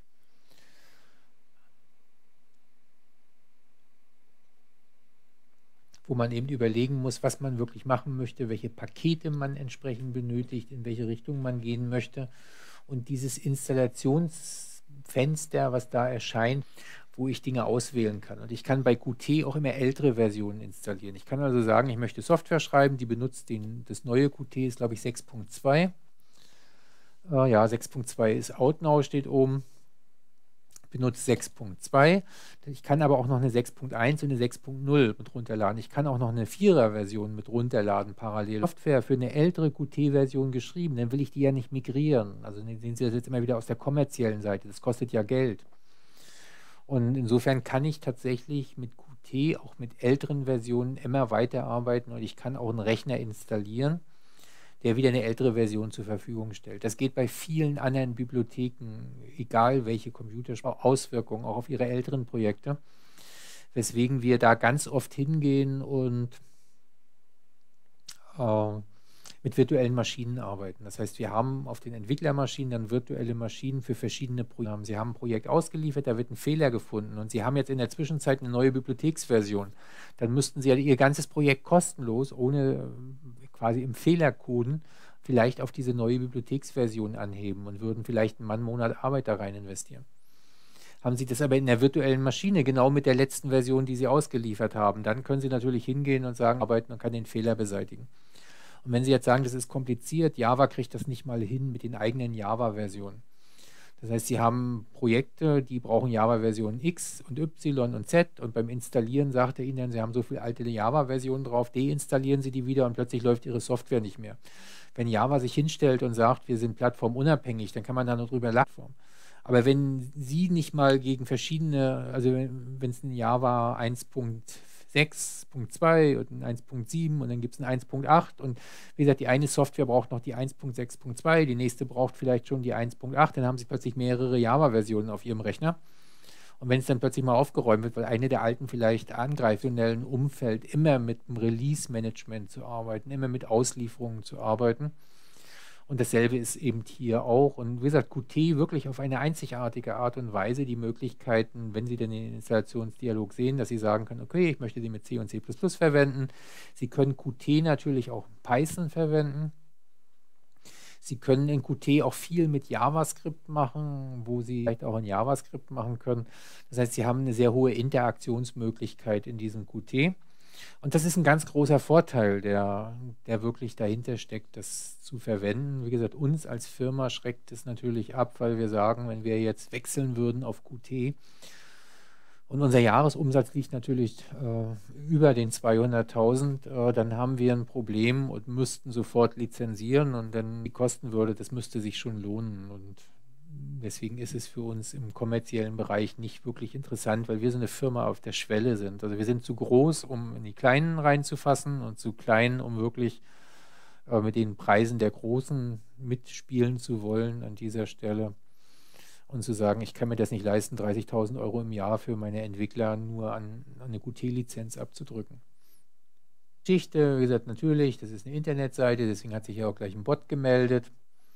Speaker 1: Wo man eben überlegen muss, was man wirklich machen möchte, welche Pakete man entsprechend benötigt, in welche Richtung man gehen möchte. Und dieses Installationsfenster, was da erscheint, wo ich Dinge auswählen kann. Und ich kann bei Qt auch immer ältere Versionen installieren. Ich kann also sagen, ich möchte Software schreiben, die benutzt das neue Qt, ist glaube ich 6.2. Ja, 6.2 ist out now, steht oben. benutze 6.2. Ich kann aber auch noch eine 6.1 und eine 6.0 mit runterladen. Ich kann auch noch eine 4er-Version mit runterladen, parallel. Software für eine ältere Qt-Version geschrieben, dann will ich die ja nicht migrieren. Also sehen Sie das jetzt immer wieder aus der kommerziellen Seite. Das kostet ja Geld. Und insofern kann ich tatsächlich mit Qt, auch mit älteren Versionen, immer weiterarbeiten und ich kann auch einen Rechner installieren, der wieder eine ältere Version zur Verfügung stellt. Das geht bei vielen anderen Bibliotheken, egal welche Computersprache, Auswirkungen auch auf ihre älteren Projekte, weswegen wir da ganz oft hingehen und mit virtuellen Maschinen arbeiten. Das heißt, wir haben auf den Entwicklermaschinen dann virtuelle Maschinen für verschiedene Projekte. Sie haben ein Projekt ausgeliefert, da wird ein Fehler gefunden und Sie haben jetzt in der Zwischenzeit eine neue Bibliotheksversion. Dann müssten Sie ja Ihr ganzes Projekt kostenlos, ohne quasi im Fehlercoden, vielleicht auf diese neue Bibliotheksversion anheben und würden vielleicht einen Monat Arbeit da rein investieren. Haben Sie das aber in der virtuellen Maschine, genau mit der letzten Version, die Sie ausgeliefert haben, dann können Sie natürlich hingehen und sagen, arbeiten und kann den Fehler beseitigen. Und wenn Sie jetzt sagen, das ist kompliziert, Java kriegt das nicht mal hin mit den eigenen Java-Versionen. Das heißt, Sie haben Projekte, die brauchen Java-Version X und Y und Z und beim Installieren sagt er Ihnen, Sie haben so viele alte Java-Versionen drauf, deinstallieren Sie die wieder und plötzlich läuft Ihre Software nicht mehr. Wenn Java sich hinstellt und sagt, wir sind plattformunabhängig, dann kann man da nur drüber lachen. Aber wenn Sie nicht mal gegen verschiedene, also wenn es ein Java 1.6.2 und ein 1.7 und dann gibt es ein 1.8 und wie gesagt, die eine Software braucht noch die 1.6.2, die nächste braucht vielleicht schon die 1.8, dann haben Sie plötzlich mehrere Java-Versionen auf Ihrem Rechner. Und wenn es dann plötzlich mal aufgeräumt wird, weil eine der alten vielleicht angreift, in einem Umfeld immer mit dem Release-Management zu arbeiten, immer mit Auslieferungen zu arbeiten. Und dasselbe ist eben hier auch. Und wie gesagt, Qt wirklich auf eine einzigartige Art und Weise die Möglichkeiten, wenn Sie denn den Installationsdialog sehen, dass Sie sagen können, okay, ich möchte die mit C und C++ verwenden. Sie können Qt natürlich auch Python verwenden. Sie können in Qt auch viel mit JavaScript machen, wo Sie vielleicht auch in JavaScript machen können. Das heißt, Sie haben eine sehr hohe Interaktionsmöglichkeit in diesem Qt. Und das ist ein ganz großer Vorteil, der wirklich dahinter steckt, das zu verwenden. Wie gesagt, uns als Firma schreckt es natürlich ab, weil wir sagen, wenn wir jetzt wechseln würden auf Qt und unser Jahresumsatz liegt natürlich über den 200.000, dann haben wir ein Problem und müssten sofort lizenzieren und dann die Kosten würde, das müsste sich schon lohnen. Und deswegen ist es für uns im kommerziellen Bereich nicht wirklich interessant, weil wir so eine Firma auf der Schwelle sind. Also wir sind zu groß, um in die Kleinen reinzufassen und zu klein, um wirklich mit den Preisen der Großen mitspielen zu wollen an dieser Stelle und zu sagen, ich kann mir das nicht leisten, 30.000 € im Jahr für meine Entwickler nur an eine Qt-Lizenz abzudrücken. Geschichte, wie gesagt, natürlich, das ist eine Internetseite, deswegen hat sich ja auch gleich ein Bot gemeldet.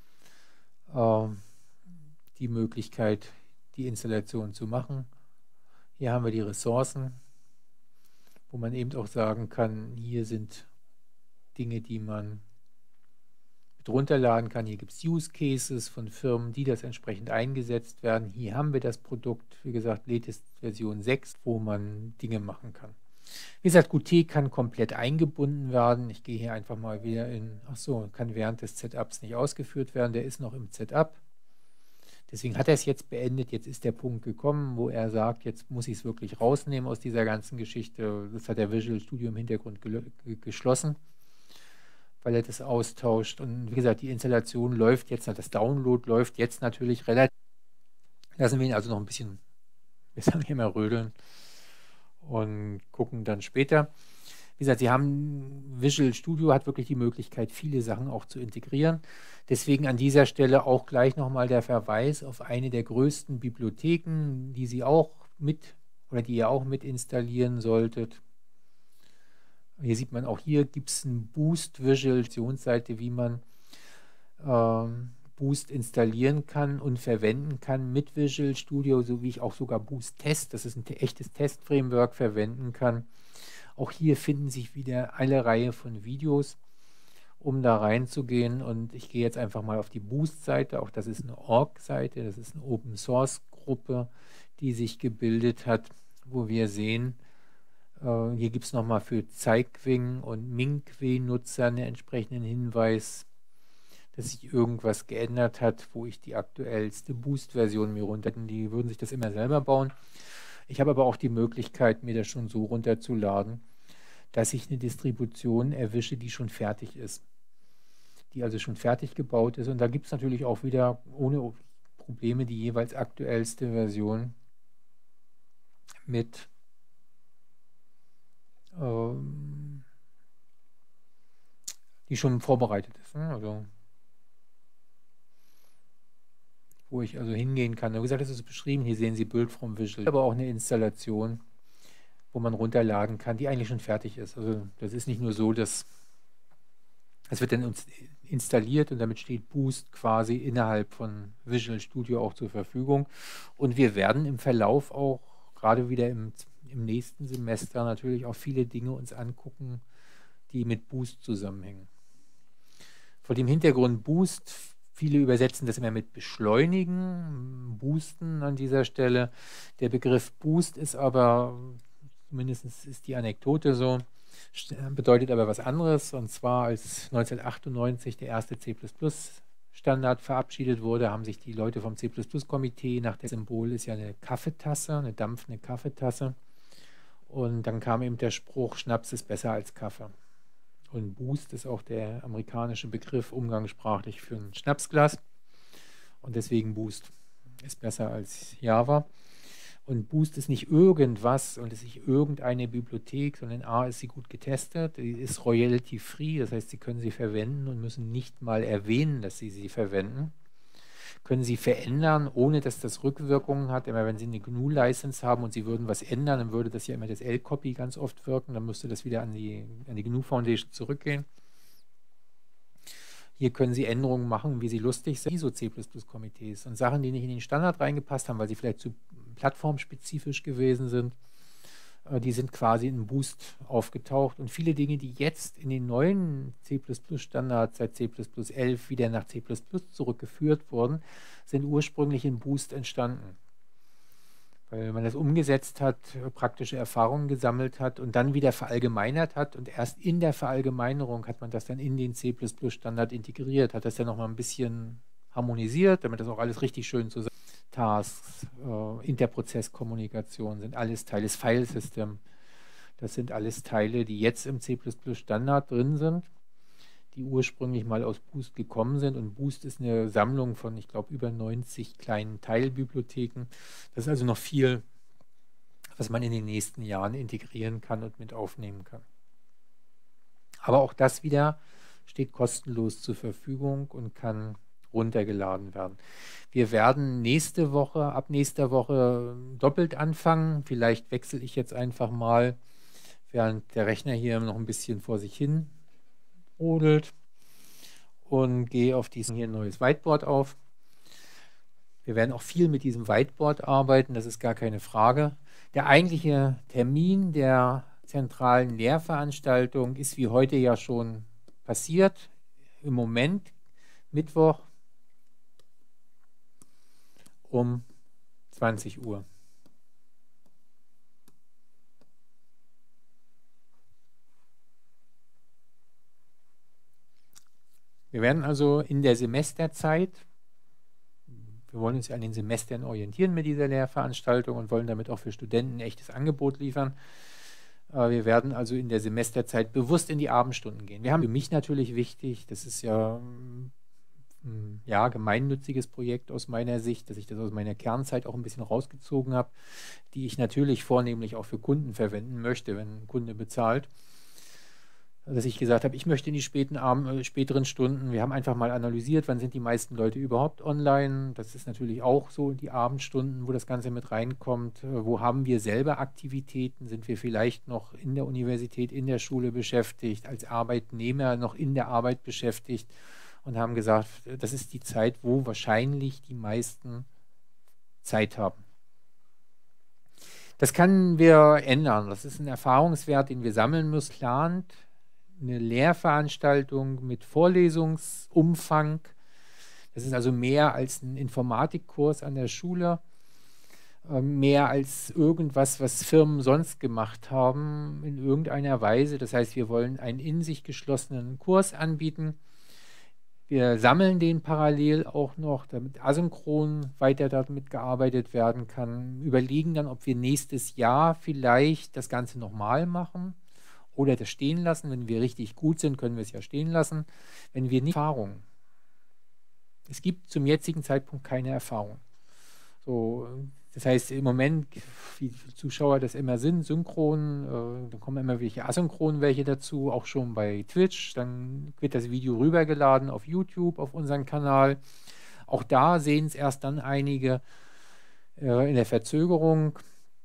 Speaker 1: Die Möglichkeit, die Installation zu machen. Hier haben wir die Ressourcen, wo man eben auch sagen kann, hier sind Dinge, die man mit runterladen kann. Hier gibt es Use Cases von Firmen, die das entsprechend eingesetzt werden. Hier haben wir das Produkt, wie gesagt, Latest Version 6, wo man Dinge machen kann. Wie gesagt, Qt kann komplett eingebunden werden. Ich gehe hier einfach mal wieder in, achso, kann während des Setups nicht ausgeführt werden. Der ist noch im Setup. Deswegen hat er es jetzt beendet. Jetzt ist der Punkt gekommen, wo er sagt, jetzt muss ich es wirklich rausnehmen aus dieser ganzen Geschichte. Das hat der Visual Studio im Hintergrund geschlossen, weil er das austauscht. Und wie gesagt, die Installation läuft jetzt, das Download läuft jetzt natürlich relativ. Lassen wir ihn also noch ein bisschen, wir sagen hier mal rödeln und gucken dann später. Wie gesagt, Sie haben, Visual Studio hat wirklich die Möglichkeit, viele Sachen auch zu integrieren. Deswegen an dieser Stelle auch gleich nochmal der Verweis auf eine der größten Bibliotheken, die Sie auch mit oder die ihr auch mit installieren solltet. Hier sieht man auch, hier gibt es eine Boost Visual Seite, wie man Boost installieren kann und verwenden kann mit Visual Studio, so wie ich auch sogar Boost Test, das ist ein echtes Test-Framework, verwenden kann. Auch hier finden sich wieder eine Reihe von Videos, um da reinzugehen. Und ich gehe jetzt einfach mal auf die Boost-Seite. Auch das ist eine Org-Seite, das ist eine Open-Source-Gruppe, die sich gebildet hat, wo wir sehen, hier gibt es nochmal für Cygwin und Minqui-Nutzer einen entsprechenden Hinweis. dass sich irgendwas geändert hat, wo ich die aktuellste Boost-Version mir runter. Die würden sich das immer selber bauen. Ich habe aber auch die Möglichkeit, mir das schon so runterzuladen, dass ich eine Distribution erwische, die schon fertig ist. Die also schon fertig gebaut ist. Und da gibt es natürlich auch wieder ohne Probleme die jeweils aktuellste Version mit die schon vorbereitet ist. Ne? Also wo ich also hingehen kann. Wie gesagt, das ist beschrieben. Hier sehen Sie Build from Visual. Aber auch eine Installation, wo man runterladen kann, die eigentlich schon fertig ist. Also das ist nicht nur so, dass es wird dann installiert und damit steht Boost quasi innerhalb von Visual Studio auch zur Verfügung. Und wir werden im Verlauf auch gerade wieder im nächsten Semester natürlich auch viele Dinge uns angucken, die mit Boost zusammenhängen. Vor dem Hintergrund Boost, viele übersetzen das immer mit beschleunigen, boosten an dieser Stelle. Der Begriff Boost ist aber, zumindest ist die Anekdote so, bedeutet aber was anderes. Und zwar, als 1998 der erste C++-Standard verabschiedet wurde, haben sich die Leute vom C++-Komitee, nach dem Symbol ist ja eine Kaffeetasse, eine dampfende Kaffeetasse. Und dann kam eben der Spruch, Schnaps ist besser als Kaffee. Und Boost ist auch der amerikanische Begriff umgangssprachlich für ein Schnapsglas. Und deswegen Boost ist besser als Java. Und Boost ist nicht irgendwas und ist nicht irgendeine Bibliothek, sondern A, ist sie gut getestet, die ist royalty-free, das heißt, Sie können sie verwenden und müssen nicht mal erwähnen, dass Sie sie verwenden. Können Sie verändern, ohne dass das Rückwirkungen hat. Immer wenn Sie eine GNU-License haben und Sie würden was ändern, dann würde das ja immer das L-Copy ganz oft wirken, dann müsste das wieder an die GNU Foundation zurückgehen. Hier können Sie Änderungen machen, wie Sie lustig sind, ISO C++-Komitees und Sachen, die nicht in den Standard reingepasst haben, weil sie vielleicht zu plattformspezifisch gewesen sind, die sind quasi in Boost aufgetaucht. Und viele Dinge, die jetzt in den neuen C++-Standards seit C++11 wieder nach C++ zurückgeführt wurden, sind ursprünglich in Boost entstanden. Weil man das umgesetzt hat, praktische Erfahrungen gesammelt hat und dann wieder verallgemeinert hat. Und erst in der Verallgemeinerung hat man das dann in den C++-Standard integriert, hat das dann nochmal ein bisschen harmonisiert, damit das auch alles richtig schön zusammen. Tasks, Interprozesskommunikation sind alles Teile des Filesystem. Das sind alles Teile, die jetzt im C++-Standard drin sind, die ursprünglich mal aus Boost gekommen sind. Und Boost ist eine Sammlung von, ich glaube, über 90 kleinen Teilbibliotheken. Das ist also noch viel, was man in den nächsten Jahren integrieren kann und mit aufnehmen kann. Aber auch das wieder steht kostenlos zur Verfügung und kann runtergeladen werden. Wir werden ab nächster Woche doppelt anfangen. Vielleicht wechsle ich jetzt einfach mal, während der Rechner hier noch ein bisschen vor sich hin rodelt, und gehe auf diesen hier ein neues Whiteboard auf. Wir werden auch viel mit diesem Whiteboard arbeiten, das ist gar keine Frage. Der eigentliche Termin der zentralen Lehrveranstaltung ist wie heute ja schon passiert. Im Moment Mittwoch um 20 Uhr. Wir werden also in der Semesterzeit, wir wollen uns ja an den Semestern orientieren mit dieser Lehrveranstaltung und wollen damit auch für Studenten ein echtes Angebot liefern. Wir werden also in der Semesterzeit bewusst in die Abendstunden gehen. Wir haben für mich natürlich wichtig, das ist ja gemeinnütziges Projekt aus meiner Sicht, dass ich das aus meiner Kernzeit auch ein bisschen rausgezogen habe, die ich natürlich vornehmlich auch für Kunden verwenden möchte, wenn ein Kunde bezahlt. Dass ich gesagt habe, ich möchte in die späteren Stunden, wir haben einfach mal analysiert, wann sind die meisten Leute überhaupt online. Das ist natürlich auch so die Abendstunden, wo das Ganze mit reinkommt. Wo haben wir selber Aktivitäten? Sind wir vielleicht noch in der Universität, in der Schule beschäftigt, als Arbeitnehmer noch in der Arbeit beschäftigt? Und haben gesagt, das ist die Zeit, wo wahrscheinlich die meisten Zeit haben. Das können wir ändern. Das ist ein Erfahrungswert, den wir sammeln müssen. Plant eine Lehrveranstaltung mit Vorlesungsumfang. Das ist also mehr als ein Informatikkurs an der Schule, mehr als irgendwas, was Firmen sonst gemacht haben in irgendeiner Weise. Das heißt, wir wollen einen in sich geschlossenen Kurs anbieten, Wir sammeln den parallel auch noch, damit asynchron weiter damit gearbeitet werden kann. Überlegen dann, ob wir nächstes Jahr vielleicht das Ganze nochmal machen oder das stehen lassen. Wenn wir richtig gut sind, können wir es ja stehen lassen. Wenn wir nicht Erfahrung. Es gibt zum jetzigen Zeitpunkt keine Erfahrung. So, das heißt, im Moment, wie viele Zuschauer das immer sind, synchron, dann kommen immer welche asynchron welche dazu, auch schon bei Twitch. Dann wird das Video rübergeladen auf YouTube, auf unseren Kanal. Auch da sehen es erst dann einige in der Verzögerung.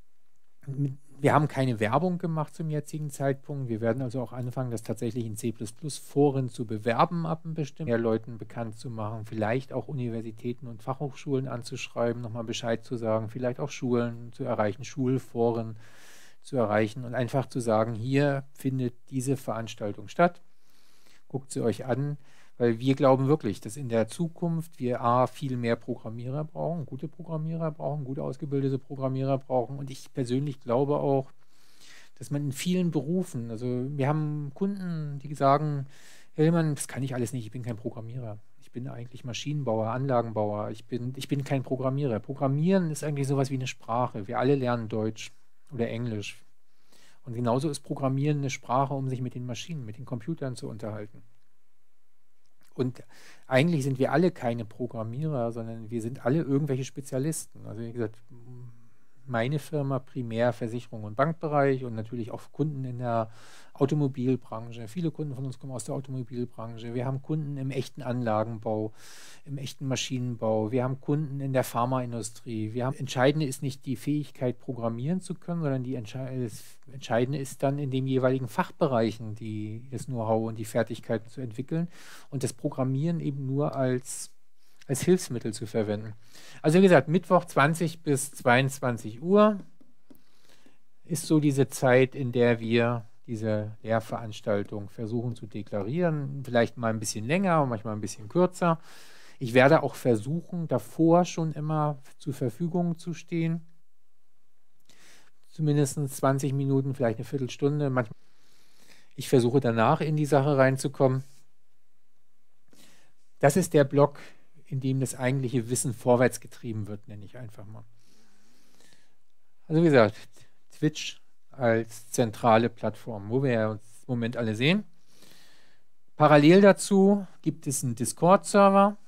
Speaker 1: Wir haben keine Werbung gemacht zum jetzigen Zeitpunkt. Wir werden also auch anfangen, das tatsächlich in C++-Foren zu bewerben, ab einem bestimmten mehr Leuten bekannt zu machen, vielleicht auch Universitäten und Fachhochschulen anzuschreiben, nochmal Bescheid zu sagen, vielleicht auch Schulen zu erreichen, Schulforen zu erreichen und einfach zu sagen, hier findet diese Veranstaltung statt. Guckt sie euch an, weil wir glauben wirklich, dass in der Zukunft wir viel mehr Programmierer brauchen, gute ausgebildete Programmierer brauchen. Und ich persönlich glaube auch, dass man in vielen Berufen, also wir haben Kunden, die sagen, Herr Hillmann, das kann ich alles nicht, ich bin kein Programmierer. Ich bin eigentlich Maschinenbauer, Anlagenbauer, ich bin kein Programmierer. Programmieren ist eigentlich sowas wie eine Sprache. Wir alle lernen Deutsch oder Englisch. Und genauso ist Programmieren eine Sprache, um sich mit den Maschinen, mit den Computern zu unterhalten. Und eigentlich sind wir alle keine Programmierer, sondern wir sind alle irgendwelche Spezialisten. Also wie gesagt, meine Firma primär Versicherung und Bankbereich und natürlich auch Kunden in der Automobilbranche. Viele Kunden von uns kommen aus der Automobilbranche. Wir haben Kunden im echten Anlagenbau, im echten Maschinenbau. Wir haben Kunden in der Pharmaindustrie. Entscheidende ist nicht die Fähigkeit, programmieren zu können, sondern das Entscheidende ist dann in den jeweiligen Fachbereichen das Know-how und die Fertigkeiten zu entwickeln und das Programmieren eben nur als Hilfsmittel zu verwenden. Also wie gesagt, Mittwoch 20 bis 22 Uhr ist so diese Zeit, in der wir diese Lehrveranstaltung versuchen zu deklarieren. Vielleicht mal ein bisschen länger und manchmal ein bisschen kürzer. Ich werde auch versuchen, davor schon immer zur Verfügung zu stehen. Zumindest 20 Minuten, vielleicht eine Viertelstunde. Ich versuche danach in die Sache reinzukommen. Das ist der Block, in dem das eigentliche Wissen vorwärts getrieben wird, nenne ich einfach mal. Also wie gesagt, Twitch als zentrale Plattform, wo wir ja uns im Moment alle sehen. Parallel dazu gibt es einen Discord-Server.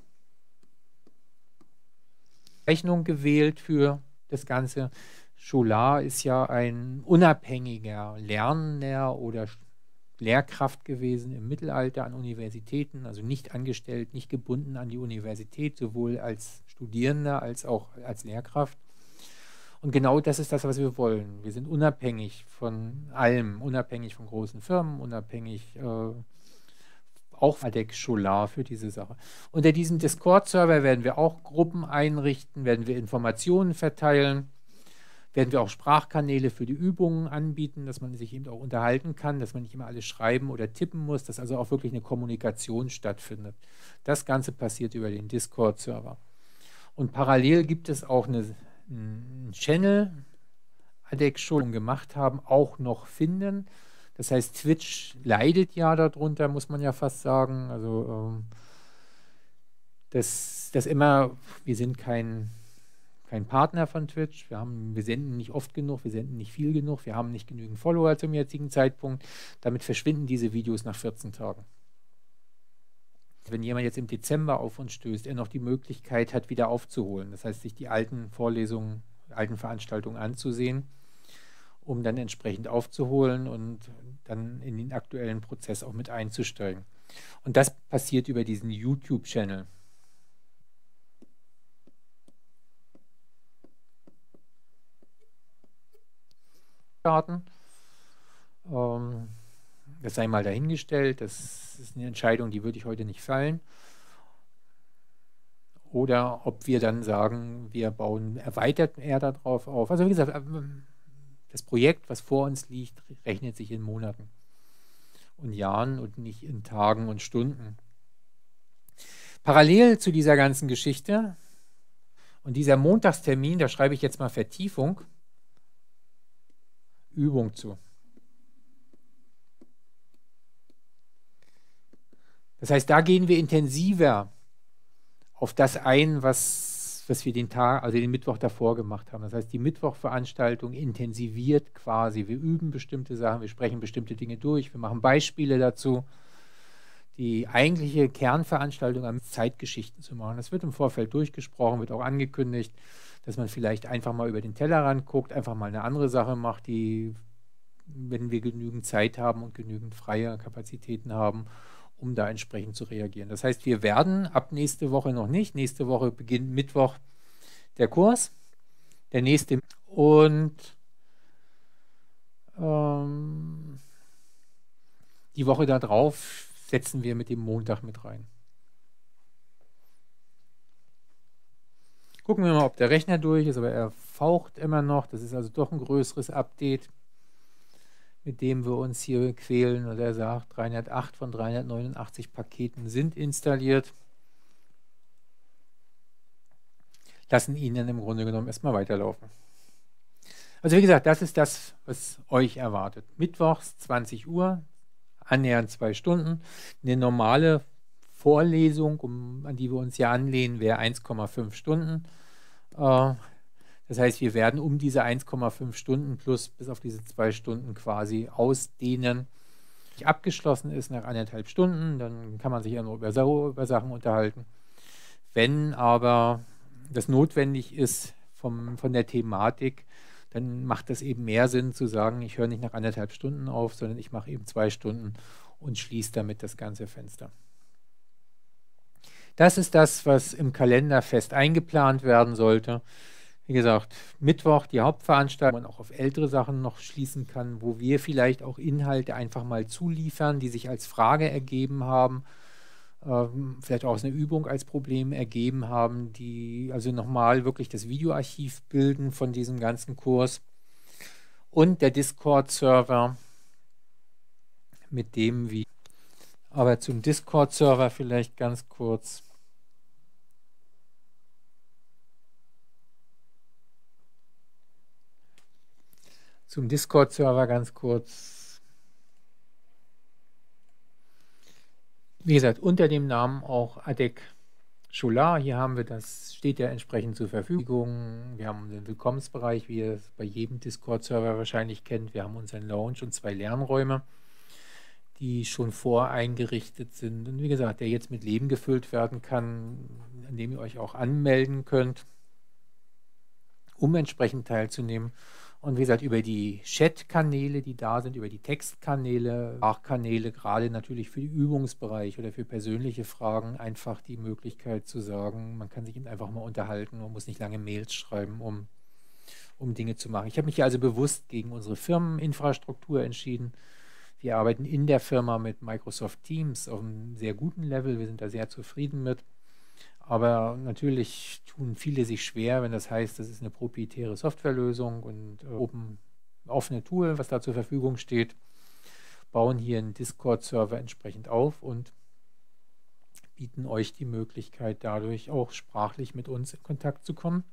Speaker 1: Rechnung gewählt für das Ganze. Scholar ist ja ein unabhängiger Lernender oder Lehrkraft gewesen im Mittelalter an Universitäten, also nicht angestellt, nicht gebunden an die Universität, sowohl als Studierender als auch als Lehrkraft. Und genau das ist das, was wir wollen. Wir sind unabhängig von allem, unabhängig von großen Firmen, unabhängig auch ADEC Scholar für diese Sache. Unter diesem Discord-Server werden wir auch Gruppen einrichten, werden wir Informationen verteilen, werden wir auch Sprachkanäle für die Übungen anbieten, dass man sich eben auch unterhalten kann, dass man nicht immer alles schreiben oder tippen muss, dass also auch wirklich eine Kommunikation stattfindet. Das Ganze passiert über den Discord-Server. Und parallel gibt es auch einen Channel, ADEC schon gemacht haben, auch noch finden. Das heißt, Twitch leidet ja darunter, muss man ja fast sagen. Also wir sind kein Partner von Twitch. Wir senden nicht oft genug, wir senden nicht viel genug, wir haben nicht genügend Follower zum jetzigen Zeitpunkt. Damit verschwinden diese Videos nach 14 Tagen. Wenn jemand jetzt im Dezember auf uns stößt, er noch die Möglichkeit hat, wieder aufzuholen. Das heißt, sich die alten Vorlesungen, alten Veranstaltungen anzusehen, um dann entsprechend aufzuholen und dann in den aktuellen Prozess auch mit einzusteigen. Und das passiert über diesen YouTube-Channel. Das sei mal dahingestellt, das ist eine Entscheidung, die würde ich heute nicht fallen. Oder ob wir dann sagen, wir bauen erweitert eher darauf auf. Also wie gesagt, das Projekt, was vor uns liegt, rechnet sich in Monaten und Jahren und nicht in Tagen und Stunden. Parallel zu dieser ganzen Geschichte und dieser Montagstermin, da schreibe ich jetzt mal Vertiefung, Übung zu. Das heißt, da gehen wir intensiver auf das ein, was wir den Tag, also den Mittwoch davor gemacht haben. Das heißt, die Mittwochveranstaltung intensiviert quasi. Wir üben bestimmte Sachen, wir sprechen bestimmte Dinge durch, wir machen Beispiele dazu. Die eigentliche Kernveranstaltung am Zeitgeschichten zu machen. Das wird im Vorfeld durchgesprochen, wird auch angekündigt, dass man vielleicht einfach mal über den Tellerrand guckt, einfach mal eine andere Sache macht, die, wenn wir genügend Zeit haben und genügend freie Kapazitäten haben, um da entsprechend zu reagieren. Das heißt, wir werden ab nächste Woche noch nicht. Nächste Woche beginnt Mittwoch der Kurs, der nächste. Und die Woche darauf setzen wir mit dem Montag mit rein. Gucken wir mal, ob der Rechner durch ist, aber er faucht immer noch. Das ist also doch ein größeres Update, mit dem wir uns hier quälen. Und er sagt, 308 von 389 Paketen sind installiert. Lassen ihn dann im Grunde genommen erstmal weiterlaufen. Also wie gesagt, das ist das, was euch erwartet. Mittwochs 20 Uhr, annähernd 2 Stunden. Eine normale Vorlesung, an die wir uns ja anlehnen, wäre 1,5 Stunden. Das heißt, wir werden um diese 1,5 Stunden plus bis auf diese 2 Stunden quasi ausdehnen. Abgeschlossen ist nach 1,5 Stunden, dann kann man sich ja nur über Sachen unterhalten. Wenn aber das notwendig ist von der Thematik, dann macht das eben mehr Sinn zu sagen, ich höre nicht nach 1,5 Stunden auf, sondern ich mache eben 2 Stunden und schließe damit das ganze Fenster. Das ist das, was im Kalender fest eingeplant werden sollte. Wie gesagt, Mittwoch die Hauptveranstaltung, wo man auch auf ältere Sachen noch schließen kann, wo wir vielleicht auch Inhalte einfach mal zuliefern, die sich als Frage ergeben haben, vielleicht auch aus einer Übung als Problem ergeben haben, die also nochmal wirklich das Videoarchiv bilden von diesem ganzen Kurs. Und der Discord-Server, mit dem wir, aber zum Discord-Server vielleicht ganz kurz. Zum Discord-Server ganz kurz. Wie gesagt, unter dem Namen auch ADEC Scholar. Hier haben wir das, steht ja entsprechend zur Verfügung. Wir haben den Willkommensbereich, wie ihr es bei jedem Discord-Server wahrscheinlich kennt. Wir haben unseren Lounge und 2 Lernräume, die schon voreingerichtet sind. Und wie gesagt, der jetzt mit Leben gefüllt werden kann, an dem ihr euch auch anmelden könnt, um entsprechend teilzunehmen. Und wie gesagt, über die Chat-Kanäle, die da sind, über die Textkanäle, Sprachkanäle, gerade natürlich für den Übungsbereich oder für persönliche Fragen, einfach die Möglichkeit zu sagen, man kann sich eben einfach mal unterhalten und muss nicht lange Mails schreiben, um Dinge zu machen. Ich habe mich hier also bewusst gegen unsere Firmeninfrastruktur entschieden. Wir arbeiten in der Firma mit Microsoft Teams auf einem sehr guten Level. Wir sind da sehr zufrieden mit. Aber natürlich tun viele sich schwer, wenn das heißt, das ist eine proprietäre Softwarelösung und offene Tool, was da zur Verfügung steht, bauen hier einen Discord-Server entsprechend auf und bieten euch die Möglichkeit, dadurch auch sprachlich mit uns in Kontakt zu kommen.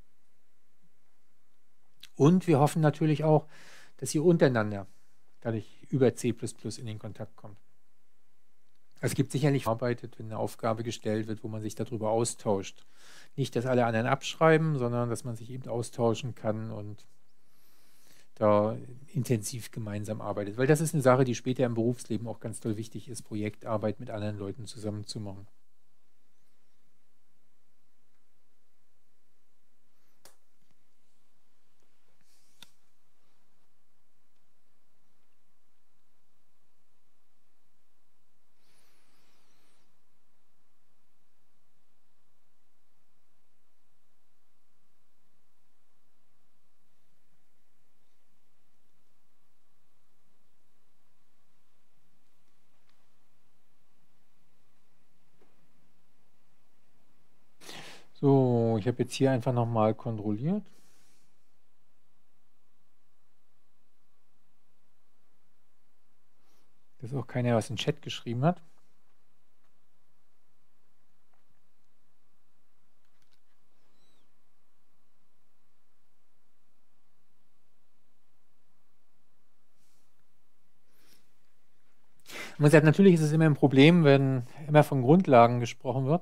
Speaker 1: Und wir hoffen natürlich auch, dass ihr untereinander dadurch über C++ in den Kontakt kommt. Es gibt sicherlich arbeitet, wenn eine Aufgabe gestellt wird, wo man sich darüber austauscht. Nicht, dass alle anderen abschreiben, sondern dass man sich eben austauschen kann und da intensiv gemeinsam arbeitet. Weil das ist eine Sache, die später im Berufsleben auch ganz toll wichtig ist, Projektarbeit mit anderen Leuten zusammen zu machen. So, ich habe jetzt hier einfach nochmal kontrolliert. Dass auch keiner was in den Chat geschrieben hat. Man sagt, natürlich ist es immer ein Problem, wenn immer von Grundlagen gesprochen wird.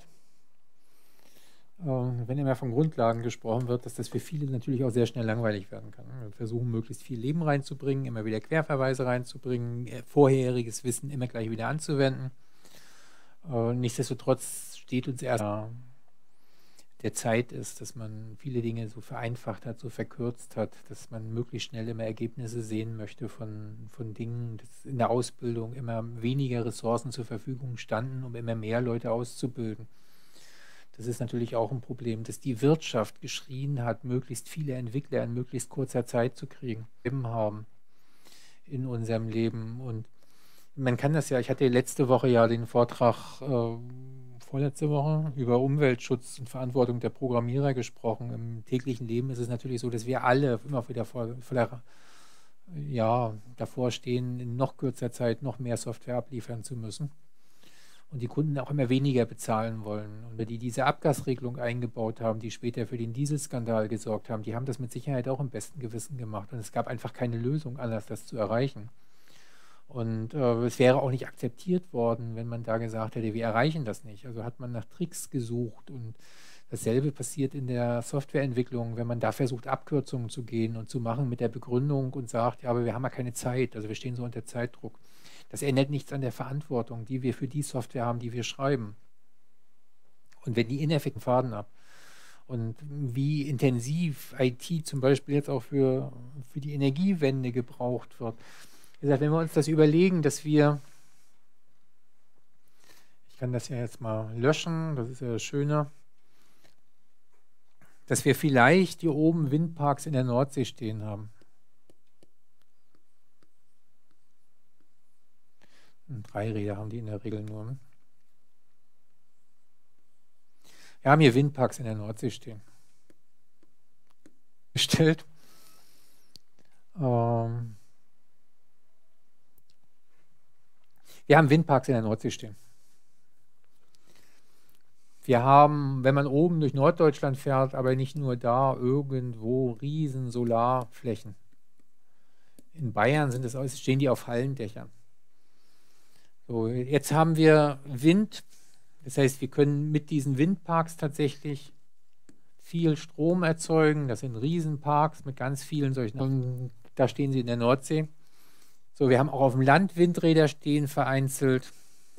Speaker 1: Wenn immer von Grundlagen gesprochen wird, dass das für viele natürlich auch sehr schnell langweilig werden kann. Wir versuchen, möglichst viel Leben reinzubringen, immer wieder Querverweise reinzubringen, vorheriges Wissen immer gleich wieder anzuwenden. Nichtsdestotrotz steht uns erst der Zeit ist, dass man viele Dinge so vereinfacht hat, so verkürzt hat, dass man möglichst schnell immer Ergebnisse sehen möchte von Dingen, dass in der Ausbildung immer weniger Ressourcen zur Verfügung standen, um immer mehr Leute auszubilden. Das ist natürlich auch ein Problem, dass die Wirtschaft geschrien hat, möglichst viele Entwickler in möglichst kurzer Zeit zu kriegen, haben in unserem Leben. Und man kann das ja, ich hatte letzte Woche ja den Vortrag, vorletzte Woche, über Umweltschutz und Verantwortung der Programmierer gesprochen. Im täglichen Leben ist es natürlich so, dass wir alle immer wieder davor stehen, in noch kürzer Zeit noch mehr Software abliefern zu müssen. Und die Kunden auch immer weniger bezahlen wollen. Und die diese Abgasregelung eingebaut haben, die später für den Dieselskandal gesorgt haben, die haben das mit Sicherheit auch im besten Gewissen gemacht. Und es gab einfach keine Lösung, anders das zu erreichen. Und es wäre auch nicht akzeptiert worden, wenn man da gesagt hätte, wir erreichen das nicht. Also hat man nach Tricks gesucht. Und dasselbe passiert in der Softwareentwicklung, wenn man da versucht, Abkürzungen zu gehen und zu machen mit der Begründung und sagt, ja, aber wir haben ja keine Zeit, also wir stehen so unter Zeitdruck. Das ändert nichts an der Verantwortung, die wir für die Software haben, die wir schreiben. Und wenn die ineffektiven Faden ab. Und wie intensiv IT zum Beispiel jetzt auch für die Energiewende gebraucht wird. Wie gesagt, wenn wir uns das überlegen, dass wir, ich kann das ja jetzt mal löschen, das ist ja das Schöne, dass wir vielleicht hier oben Windparks in der Nordsee stehen haben. Und 3 Räder haben die in der Regel nur. Wir haben hier Windparks in der Nordsee stehen. Gestellt. Wir haben Windparks in der Nordsee stehen. Wir haben, wenn man oben durch Norddeutschland fährt, aber nicht nur da, irgendwo riesen Solarflächen. In Bayern stehen die auf Hallendächern. So, jetzt haben wir Wind, das heißt, wir können mit diesen Windparks tatsächlich viel Strom erzeugen. Das sind Riesenparks mit ganz vielen solchen. Und da stehen sie in der Nordsee. So, wir haben auch auf dem Land Windräder stehen, vereinzelt.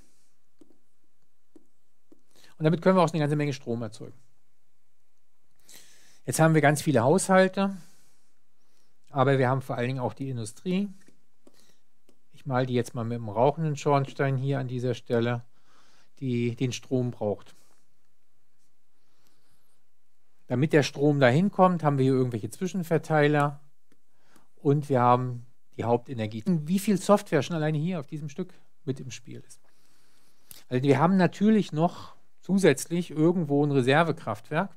Speaker 1: Und damit können wir auch eine ganze Menge Strom erzeugen. Jetzt haben wir ganz viele Haushalte, aber wir haben vor allen Dingen auch die Industrie. Ich male die jetzt mal mit dem rauchenden Schornstein hier an dieser Stelle, die den Strom braucht. Damit der Strom dahin kommt, haben wir hier irgendwelche Zwischenverteiler und wir haben die Hauptenergie. Wie viel Software schon alleine hier auf diesem Stück mit im Spiel ist. Also wir haben natürlich noch zusätzlich irgendwo ein Reservekraftwerk.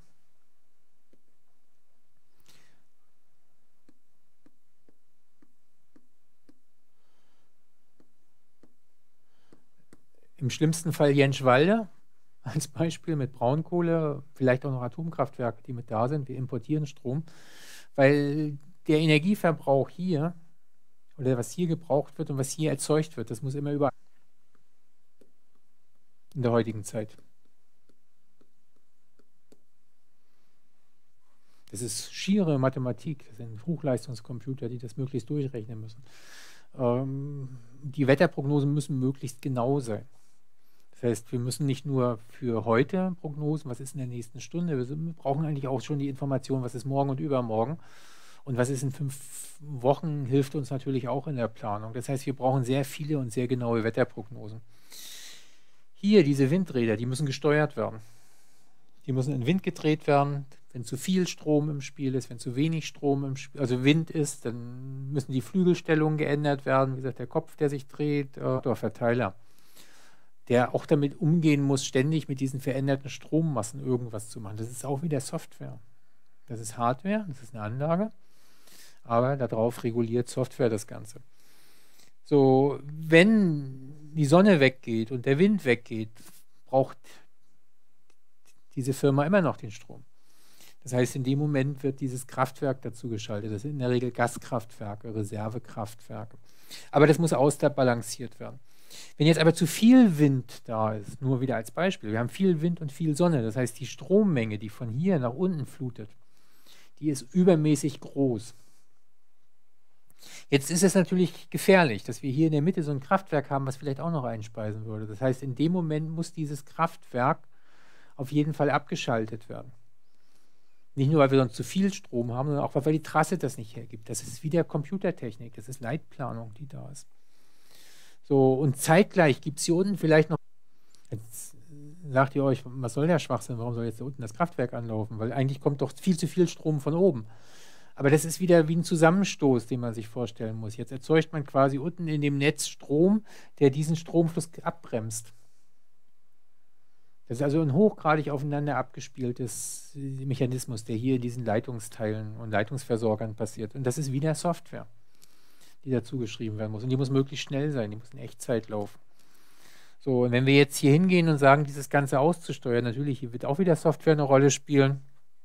Speaker 1: Im schlimmsten Fall Jenschwalde als Beispiel mit Braunkohle, vielleicht auch noch Atomkraftwerke, die mit da sind. Wir importieren Strom, weil der Energieverbrauch hier oder was hier gebraucht wird und was hier erzeugt wird, das muss immer überall in der heutigen Zeit. Das ist schiere Mathematik. Das sind Hochleistungscomputer, die das möglichst durchrechnen müssen. Die Wetterprognosen müssen möglichst genau sein. Das heißt, wir müssen nicht nur für heute Prognosen, was ist in der nächsten Stunde, wir brauchen eigentlich auch schon die Information, was ist morgen und übermorgen und was ist in 5 Wochen, hilft uns natürlich auch in der Planung. Das heißt, wir brauchen sehr viele und sehr genaue Wetterprognosen. Hier, diese Windräder, die müssen gesteuert werden. Die müssen in Wind gedreht werden. Wenn zu viel Strom im Spiel ist, wenn zu wenig Strom im Spiel, also Wind ist, dann müssen die Flügelstellungen geändert werden. Wie gesagt, der Kopf, der sich dreht, der Verteiler, der auch damit umgehen muss, ständig mit diesen veränderten Strommassen irgendwas zu machen. Das ist auch wieder Software. Das ist Hardware, das ist eine Anlage, aber darauf reguliert Software das Ganze. So, wenn die Sonne weggeht und der Wind weggeht, braucht diese Firma immer noch den Strom. Das heißt, in dem Moment wird dieses Kraftwerk dazu geschaltet. Das sind in der Regel Gaskraftwerke, Reservekraftwerke. Aber das muss ausbalanciert werden. Wenn jetzt aber zu viel Wind da ist, nur wieder als Beispiel, wir haben viel Wind und viel Sonne, das heißt, die Strommenge, die von hier nach unten flutet, die ist übermäßig groß. Jetzt ist es natürlich gefährlich, dass wir hier in der Mitte so ein Kraftwerk haben, was vielleicht auch noch einspeisen würde. Das heißt, in dem Moment muss dieses Kraftwerk auf jeden Fall abgeschaltet werden. Nicht nur, weil wir sonst zu viel Strom haben, sondern auch, weil die Trasse das nicht hergibt. Das ist wieder Computertechnik, das ist Leitplanung, die da ist. So, und zeitgleich gibt es hier unten vielleicht noch, jetzt sagt ihr euch, was soll der Schwachsinn, warum soll jetzt da unten das Kraftwerk anlaufen? Weil eigentlich kommt doch viel zu viel Strom von oben. Aber das ist wieder wie ein Zusammenstoß, den man sich vorstellen muss. Jetzt erzeugt man quasi unten in dem Netz Strom, der diesen Stromfluss abbremst. Das ist also ein hochgradig aufeinander abgespieltes Mechanismus, der hier in diesen Leitungsteilen und Leitungsversorgern passiert. Und das ist wieder Software, die dazu geschrieben werden muss. Und die muss möglichst schnell sein, die muss in Echtzeit laufen. So, und wenn wir jetzt hier hingehen und sagen, dieses Ganze auszusteuern, natürlich, hier wird auch wieder Software eine Rolle spielen,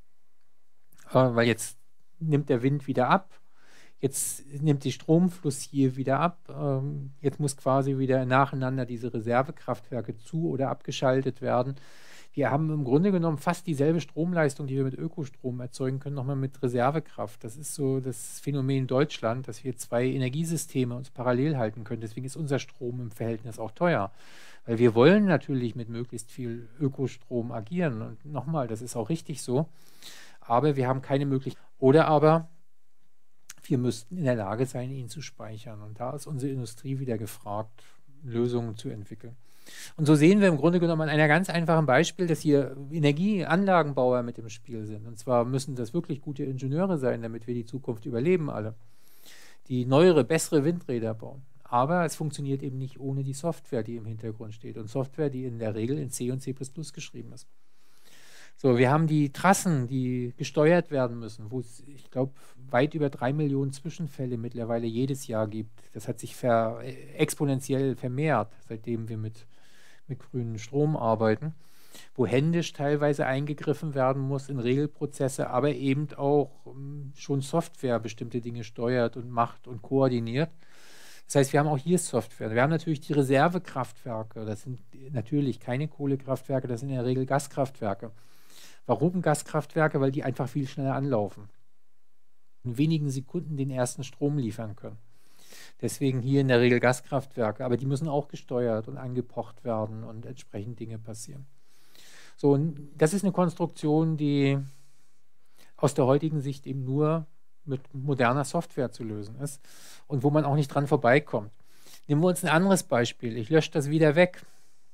Speaker 1: weil jetzt nimmt der Wind wieder ab, jetzt nimmt der Stromfluss hier wieder ab, jetzt muss quasi wieder nacheinander diese Reservekraftwerke zu- oder abgeschaltet werden. Wir haben im Grunde genommen fast dieselbe Stromleistung, die wir mit Ökostrom erzeugen können, nochmal mit Reservekraft. Das ist so das Phänomen Deutschland, dass wir zwei Energiesysteme uns parallel halten können. Deswegen ist unser Strom im Verhältnis auch teuer. Weil wir wollen natürlich mit möglichst viel Ökostrom agieren. Und nochmal, das ist auch richtig so. Aber wir haben keine Möglichkeit. Oder aber wir müssten in der Lage sein, ihn zu speichern. Und da ist unsere Industrie wieder gefragt, Lösungen zu entwickeln. Und so sehen wir im Grunde genommen an einem ganz einfachen Beispiel, dass hier Energieanlagenbauer mit im Spiel sind. Und zwar müssen das wirklich gute Ingenieure sein, damit wir die Zukunft überleben alle, die neuere, bessere Windräder bauen. Aber es funktioniert eben nicht ohne die Software, die im Hintergrund steht. Und Software, die in der Regel in C und C++ geschrieben ist. So, wir haben die Trassen, die gesteuert werden müssen, wo es, ich glaube, weit über 3 Millionen Zwischenfälle mittlerweile jedes Jahr gibt. Das hat sich exponentiell vermehrt, seitdem wir mit grünem Strom arbeiten, wo händisch teilweise eingegriffen werden muss in Regelprozesse, aber eben auch schon Software bestimmte Dinge steuert und macht und koordiniert. Das heißt, wir haben auch hier Software. Wir haben natürlich die Reservekraftwerke. Das sind natürlich keine Kohlekraftwerke, das sind in der Regel Gaskraftwerke. Warum Gaskraftwerke? Weil die einfach viel schneller anlaufen. In wenigen Sekunden den ersten Strom liefern können. Deswegen hier in der Regel Gaskraftwerke. Aber die müssen auch gesteuert und angepocht werden und entsprechend Dinge passieren. So, und das ist eine Konstruktion, die aus der heutigen Sicht eben nur mit moderner Software zu lösen ist und wo man auch nicht dran vorbeikommt. Nehmen wir uns ein anderes Beispiel. Ich lösche das wieder weg.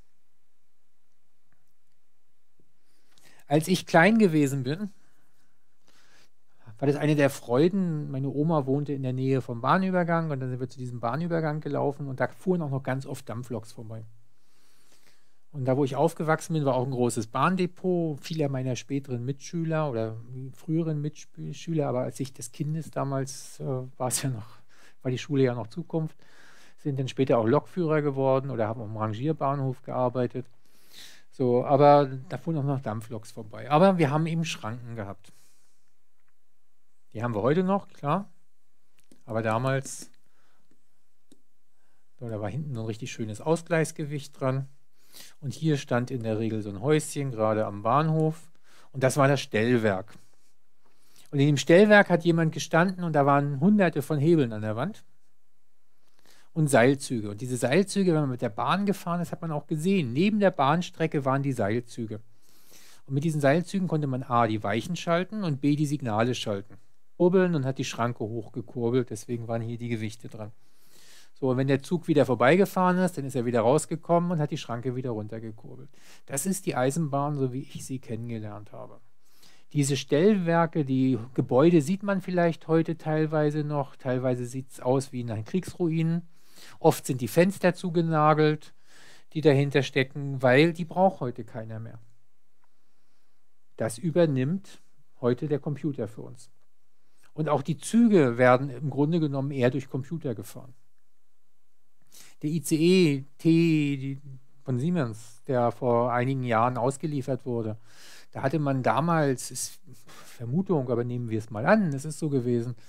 Speaker 1: Als ich klein gewesen bin, war das eine der Freuden. Meine Oma wohnte in der Nähe vom Bahnübergang und dann sind wir zu diesem Bahnübergang gelaufen und da fuhren auch noch ganz oft Dampfloks vorbei. Und da, wo ich aufgewachsen bin, war auch ein großes Bahndepot. Viele meiner späteren Mitschüler oder früheren Mitschüler, aber als ich des Kindes damals war die Schule ja noch Zukunft, sind dann später auch Lokführer geworden oder haben am Rangierbahnhof gearbeitet. So, aber da fuhren auch noch Dampfloks vorbei. Aber wir haben eben Schranken gehabt. Die haben wir heute noch, klar. Aber damals, so, da war hinten so ein richtig schönes Ausgleichsgewicht dran. Und hier stand in der Regel so ein Häuschen, gerade am Bahnhof. Und das war das Stellwerk. Und in dem Stellwerk hat jemand gestanden und da waren hunderte von Hebeln an der Wand. Und Seilzüge. Und diese Seilzüge, wenn man mit der Bahn gefahren ist, hat man auch gesehen. Neben der Bahnstrecke waren die Seilzüge. Und mit diesen Seilzügen konnte man A, die Weichen schalten und B, die Signale schalten. Kurbeln und hat die Schranke hochgekurbelt, deswegen waren hier die Gewichte dran. So, und wenn der Zug wieder vorbeigefahren ist, dann ist er wieder rausgekommen und hat die Schranke wieder runtergekurbelt. Das ist die Eisenbahn, so wie ich sie kennengelernt habe. Diese Stellwerke, die Gebäude sieht man vielleicht heute teilweise noch. Teilweise sieht es aus wie in Kriegsruinen. Oft sind die Fenster zugenagelt, die dahinter stecken, weil die braucht heute keiner mehr. Das übernimmt heute der Computer für uns. Und auch die Züge werden im Grunde genommen eher durch Computer gefahren. Der ICE T von Siemens, der vor einigen Jahren ausgeliefert wurde, da hatte man damals, ist Vermutung, aber nehmen wir es mal an, es ist so gewesen,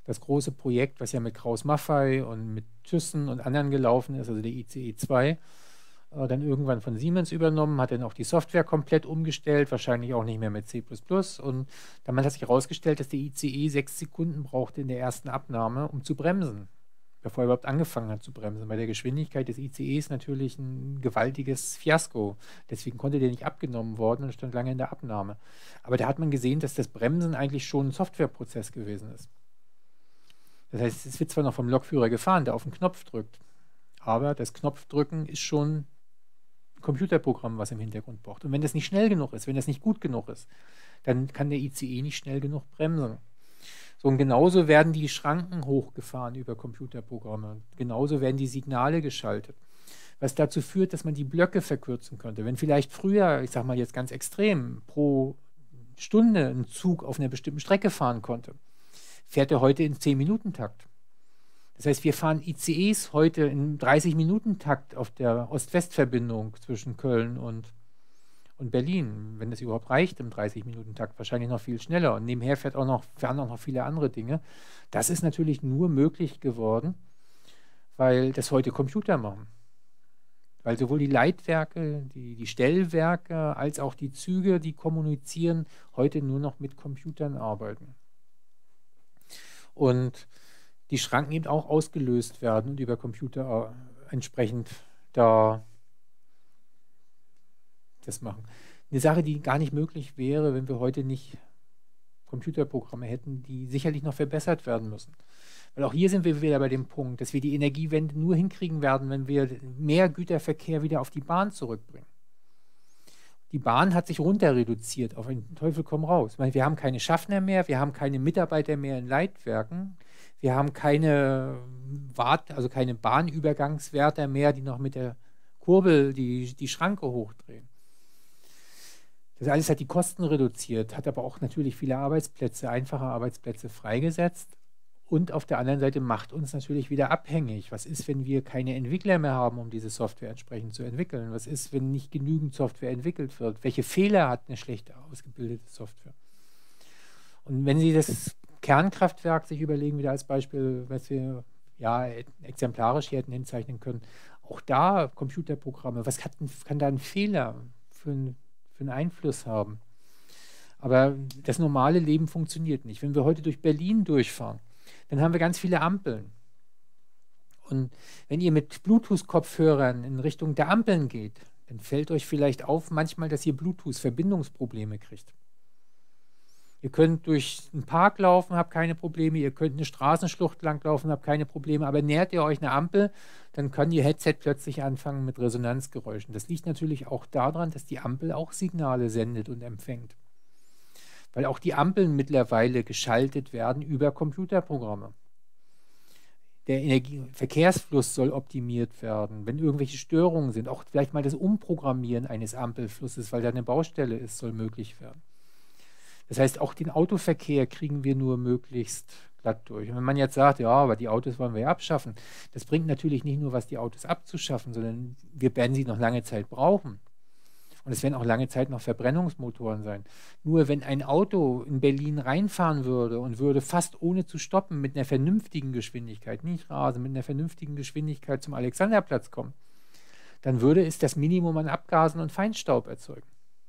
Speaker 1: das große Projekt, was ja mit Krauss-Maffei und mit Thyssen und anderen gelaufen ist, also der ICE 2, dann irgendwann von Siemens übernommen, hat dann auch die Software komplett umgestellt, wahrscheinlich auch nicht mehr mit C++. Und dann hat sich herausgestellt, dass der ICE 6 Sekunden brauchte in der ersten Abnahme, um zu bremsen, bevor er überhaupt angefangen hat zu bremsen. Bei der Geschwindigkeit des ICEs natürlich ein gewaltiges Fiasko. Deswegen konnte der nicht abgenommen worden und stand lange in der Abnahme. Aber da hat man gesehen, dass das Bremsen eigentlich schon ein Softwareprozess gewesen ist. Das heißt, es wird zwar noch vom Lokführer gefahren, der auf den Knopf drückt, aber das Knopfdrücken ist schon ein Computerprogramm, was im Hintergrund braucht. Und wenn das nicht schnell genug ist, wenn das nicht gut genug ist, dann kann der ICE nicht schnell genug bremsen. So, und genauso werden die Schranken hochgefahren über Computerprogramme. Genauso werden die Signale geschaltet. Was dazu führt, dass man die Blöcke verkürzen könnte. Wenn vielleicht früher, ich sage mal jetzt ganz extrem, pro Stunde ein Zug auf einer bestimmten Strecke fahren konnte, fährt er heute in 10-Minuten-Takt. Das heißt, wir fahren ICEs heute in 30-Minuten-Takt auf der Ost-West-Verbindung zwischen Köln und Berlin, wenn das überhaupt reicht im 30-Minuten-Takt, wahrscheinlich noch viel schneller. Und nebenher fahren auch noch viele andere Dinge. Das ist natürlich nur möglich geworden, weil das heute Computer machen. Weil sowohl die Leitwerke, die Stellwerke, als auch die Züge, die kommunizieren, heute nur noch mit Computern arbeiten. Und die Schranken eben auch ausgelöst werden und über Computer entsprechend da das machen. Eine Sache, die gar nicht möglich wäre, wenn wir heute nicht Computerprogramme hätten, die sicherlich noch verbessert werden müssen. Weil auch hier sind wir wieder bei dem Punkt, dass wir die Energiewende nur hinkriegen werden, wenn wir mehr Güterverkehr wieder auf die Bahn zurückbringen. Die Bahn hat sich runter reduziert, auf einen Teufel komm raus. Ich meine, wir haben keine Schaffner mehr, wir haben keine Mitarbeiter mehr in Leitwerken, wir haben keine keine Bahnübergangswärter mehr, die noch mit der Kurbel die Schranke hochdrehen. Das alles hat die Kosten reduziert, hat aber auch natürlich viele Arbeitsplätze, einfache Arbeitsplätze freigesetzt. Und auf der anderen Seite macht uns natürlich wieder abhängig. Was ist, wenn wir keine Entwickler mehr haben, um diese Software entsprechend zu entwickeln? Was ist, wenn nicht genügend Software entwickelt wird? Welche Fehler hat eine schlecht ausgebildete Software? Und wenn Sie das Kernkraftwerk sich überlegen, wieder als Beispiel, was wir ja exemplarisch hier hätten hinzeichnen können, auch da Computerprogramme, was kann da ein Fehler für einen Einfluss haben? Aber das normale Leben funktioniert nicht. Wenn wir heute durch Berlin durchfahren, dann haben wir ganz viele Ampeln. Und wenn ihr mit Bluetooth-Kopfhörern in Richtung der Ampeln geht, dann fällt euch vielleicht auf manchmal, dass ihr Bluetooth-Verbindungsprobleme kriegt. Ihr könnt durch einen Park laufen, habt keine Probleme. Ihr könnt eine Straßenschlucht langlaufen, habt keine Probleme. Aber nähert ihr euch eine Ampel, dann kann Ihr Headset plötzlich anfangen mit Resonanzgeräuschen. Das liegt natürlich auch daran, dass die Ampel auch Signale sendet und empfängt. Weil auch die Ampeln mittlerweile geschaltet werden über Computerprogramme. Der Verkehrsfluss soll optimiert werden. Wenn irgendwelche Störungen sind, auch vielleicht mal das Umprogrammieren eines Ampelflusses, weil da eine Baustelle ist, soll möglich werden. Das heißt, auch den Autoverkehr kriegen wir nur möglichst glatt durch. Und wenn man jetzt sagt, ja, aber die Autos wollen wir ja abschaffen, das bringt natürlich nicht nur was, die Autos abzuschaffen, sondern wir werden sie noch lange Zeit brauchen. Und es werden auch lange Zeit noch Verbrennungsmotoren sein. Nur wenn ein Auto in Berlin reinfahren würde und würde fast ohne zu stoppen mit einer vernünftigen Geschwindigkeit, nicht rasen, mit einer vernünftigen Geschwindigkeit zum Alexanderplatz kommen, dann würde es das Minimum an Abgasen und Feinstaub erzeugen.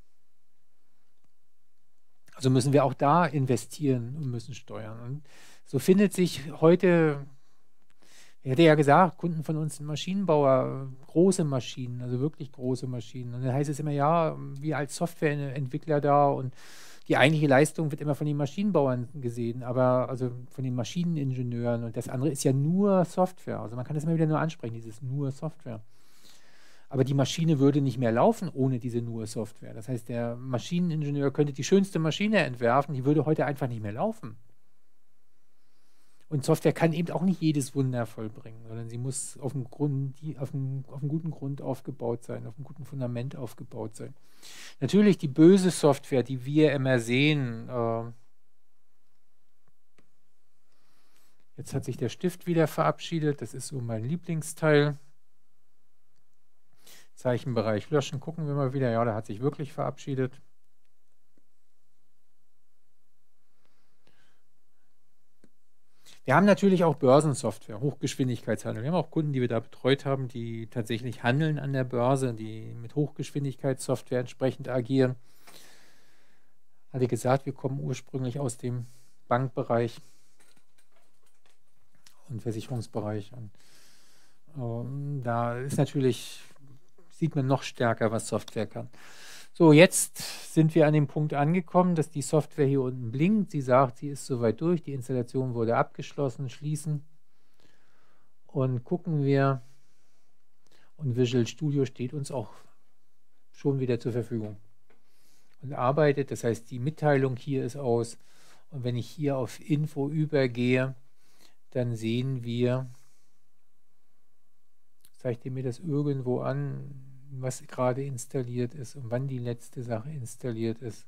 Speaker 1: Also müssen wir auch da investieren und müssen steuern. Und so findet sich heute, ich hatte ja gesagt, Kunden von uns sind Maschinenbauer, große Maschinen, also wirklich große Maschinen. Und dann heißt es immer, ja, wir als Softwareentwickler da und die eigentliche Leistung wird immer von den Maschinenbauern gesehen, aber also von den Maschineningenieuren und das andere ist ja nur Software. Also man kann das immer wieder nur ansprechen, dieses nur Software. Aber die Maschine würde nicht mehr laufen ohne diese nur Software. Das heißt, der Maschineningenieur könnte die schönste Maschine entwerfen, die würde heute einfach nicht mehr laufen. Und Software kann eben auch nicht jedes Wunder vollbringen, sondern sie muss auf einem guten Grund aufgebaut sein, auf einem guten Fundament aufgebaut sein. Natürlich die böse Software, die wir immer sehen. Jetzt hat sich der Stift wieder verabschiedet. Das ist so mein Lieblingsteil. Zeichenbereich löschen, gucken wir mal wieder. Ja, der hat sich wirklich verabschiedet. Wir haben natürlich auch Börsensoftware, Hochgeschwindigkeitshandel. Wir haben auch Kunden, die wir da betreut haben, die tatsächlich handeln an der Börse, die mit Hochgeschwindigkeitssoftware entsprechend agieren. Hatte gesagt, wir kommen ursprünglich aus dem Bankbereich und Versicherungsbereich. Und da ist natürlich, sieht man noch stärker, was Software kann. So, jetzt sind wir an dem Punkt angekommen, dass die Software hier unten blinkt. Sie sagt, sie ist soweit durch, die Installation wurde abgeschlossen, schließen. Und gucken wir, und Visual Studio steht uns auch schon wieder zur Verfügung und arbeitet. Das heißt, die Mitteilung hier ist aus. Und wenn ich hier auf Info übergehe, dann sehen wir, zeigt ihr mir das irgendwo an, was gerade installiert ist und wann die letzte Sache installiert ist.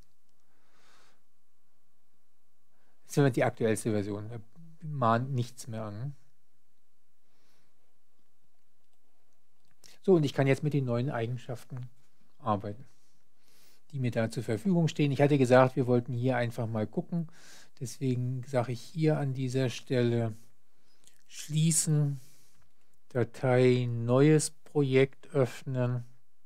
Speaker 1: Das ist die aktuellste Version. Da mahnt nichts mehr an. So, und ich kann jetzt mit den neuen Eigenschaften arbeiten, die mir da zur Verfügung stehen. Ich hatte gesagt, wir wollten hier einfach mal gucken. Deswegen sage ich hier an dieser Stelle schließen, Datei, neues Projekt öffnen.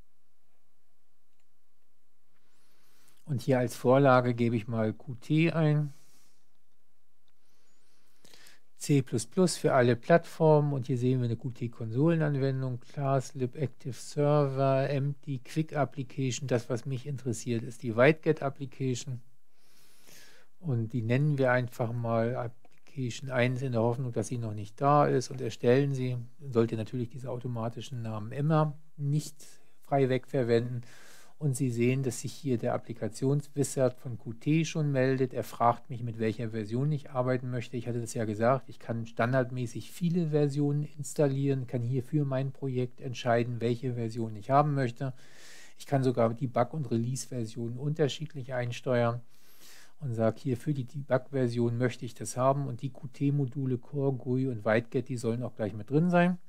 Speaker 1: Und hier als Vorlage gebe ich mal Qt ein. C++ für alle Plattformen. Und hier sehen wir eine Qt-Konsolenanwendung, ClassLib, Active Server, Empty, Quick Application. Das, was mich interessiert, ist die WriteGet Application. Und die nennen wir einfach mal Application 1 in der Hoffnung, dass sie noch nicht da ist, und erstellen sie. Sollte natürlich diese automatischen Namen immer nicht frei wegverwenden. Und Sie sehen, dass sich hier der Applikationswizard von Qt schon meldet. Er fragt mich, mit welcher Version ich arbeiten möchte. Ich hatte das ja gesagt, ich kann standardmäßig viele Versionen installieren, kann hier für mein Projekt entscheiden, welche Version ich haben möchte. Ich kann sogar die Debug- und Release-Versionen unterschiedlich einsteuern und sage hier, für die Debug-Version möchte ich das haben, und die Qt-Module Core, GUI und WriteGet, die sollen auch gleich mit drin sein.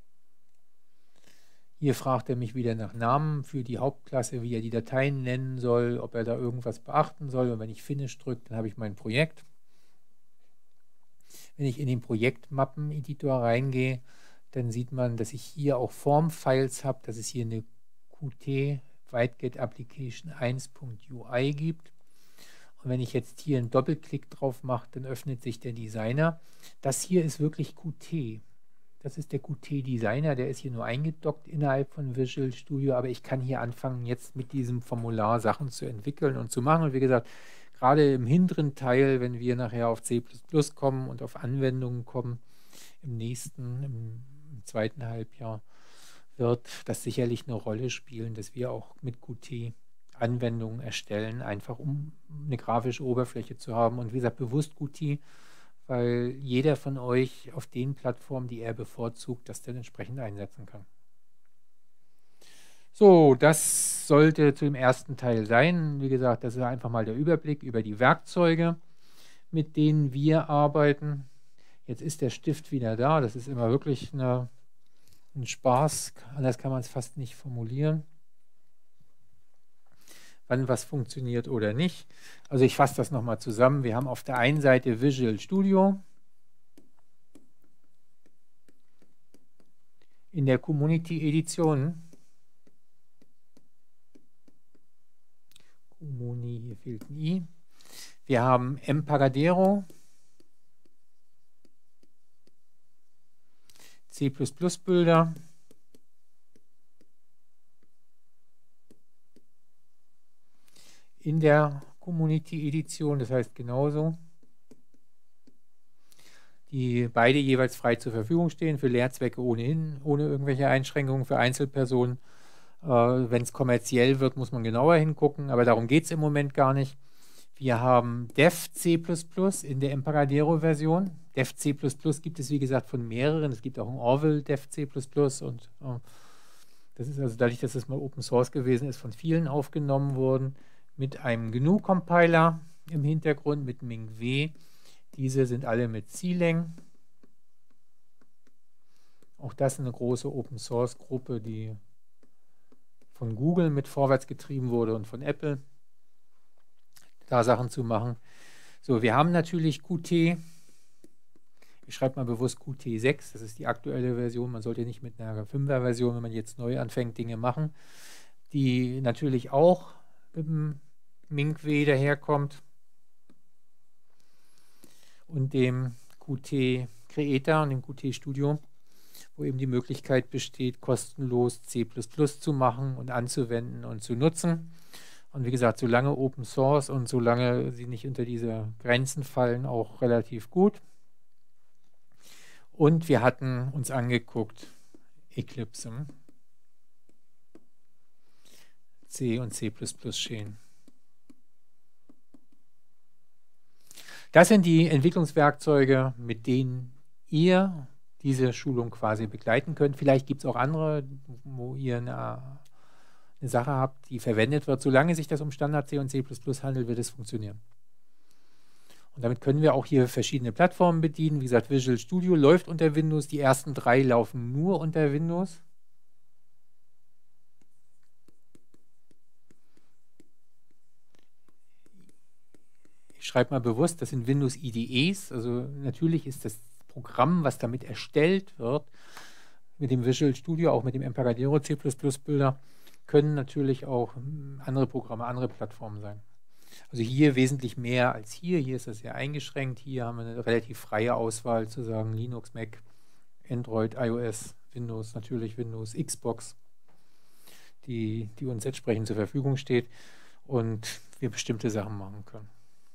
Speaker 1: Hier fragt er mich wieder nach Namen für die Hauptklasse, wie er die Dateien nennen soll, ob er da irgendwas beachten soll. Und wenn ich Finish drücke, dann habe ich mein Projekt. Wenn ich in den Projektmappen-Editor reingehe, dann sieht man, dass ich hier auch Form-Files habe, dass es hier eine Qt WriteGet Application 1.ui gibt. Und wenn ich jetzt hier einen Doppelklick drauf mache, dann öffnet sich der Designer. Das hier ist wirklich Qt. Das ist der Qt-Designer, der ist hier nur eingedockt innerhalb von Visual Studio, aber ich kann hier anfangen, jetzt mit diesem Formular Sachen zu entwickeln und zu machen. Und wie gesagt, gerade im hinteren Teil, wenn wir nachher auf C++ kommen und auf Anwendungen kommen, im zweiten Halbjahr, wird das sicherlich eine Rolle spielen, dass wir auch mit Qt Anwendungen erstellen, einfach um eine grafische Oberfläche zu haben. Und wie gesagt, bewusst Qt, weil jeder von euch auf den Plattformen, die er bevorzugt, das dann entsprechend einsetzen kann. So, das sollte zu dem ersten Teil sein. Wie gesagt, das ist einfach mal der Überblick über die Werkzeuge, mit denen wir arbeiten. Jetzt ist der Stift wieder da. Das ist immer wirklich ein Spaß. Anders kann man es fast nicht formulieren, wann was funktioniert oder nicht. Also ich fasse das nochmal zusammen. Wir haben auf der einen Seite Visual Studio. In der Community-Edition. Hier fehlt ein I. Wir haben Empargadero. C++-Bilder. In der Community-Edition, das heißt genauso, die beide jeweils frei zur Verfügung stehen, für Lehrzwecke ohnehin, ohne irgendwelche Einschränkungen für Einzelpersonen. Wenn es kommerziell wird, muss man genauer hingucken, aber darum geht es im Moment gar nicht. Wir haben Dev C++ in der Empargadero-Version. Dev C++ gibt es, wie gesagt, von mehreren. Es gibt auch ein Orville Dev C++ und das ist also dadurch, dass es mal Open Source gewesen ist, von vielen aufgenommen worden, mit einem GNU-Compiler im Hintergrund, mit MingW. Diese sind alle mit CLang. Auch das ist eine große Open-Source-Gruppe, die von Google mit vorwärts getrieben wurde und von Apple, da Sachen zu machen. So, wir haben natürlich Qt Ich schreibe mal bewusst Qt6, das ist die aktuelle Version. Man sollte nicht mit einer 5er-Version, wenn man jetzt neu anfängt, Dinge machen, die natürlich auch mit dem MINC-W daherkommt und dem Qt Creator und dem Qt Studio, wo eben die Möglichkeit besteht, kostenlos C++ zu machen und anzuwenden und zu nutzen. Und wie gesagt, solange Open Source und solange sie nicht unter diese Grenzen fallen, auch relativ gut. Und wir hatten uns angeguckt Eclipse, C und C++ Schälen. Das sind die Entwicklungswerkzeuge, mit denen ihr diese Schulung quasi begleiten könnt. Vielleicht gibt es auch andere, wo ihr eine Sache habt, die verwendet wird. Solange sich das um Standard C und C++ handelt, wird es funktionieren. Und damit können wir auch hier verschiedene Plattformen bedienen. Wie gesagt, Visual Studio läuft unter Windows. Die ersten 3 laufen nur unter Windows. Ich schreibe mal bewusst, das sind Windows IDEs. Also natürlich ist das Programm, was damit erstellt wird, mit dem Visual Studio, auch mit dem Embarcadero C++-Bilder, können natürlich auch andere Programme, andere Plattformen sein. Also hier wesentlich mehr als hier. Hier ist das sehr eingeschränkt. Hier haben wir eine relativ freie Auswahl zu sagen Linux, Mac, Android, iOS, Windows, natürlich Windows, Xbox, die uns entsprechend zur Verfügung steht und wir bestimmte Sachen machen können.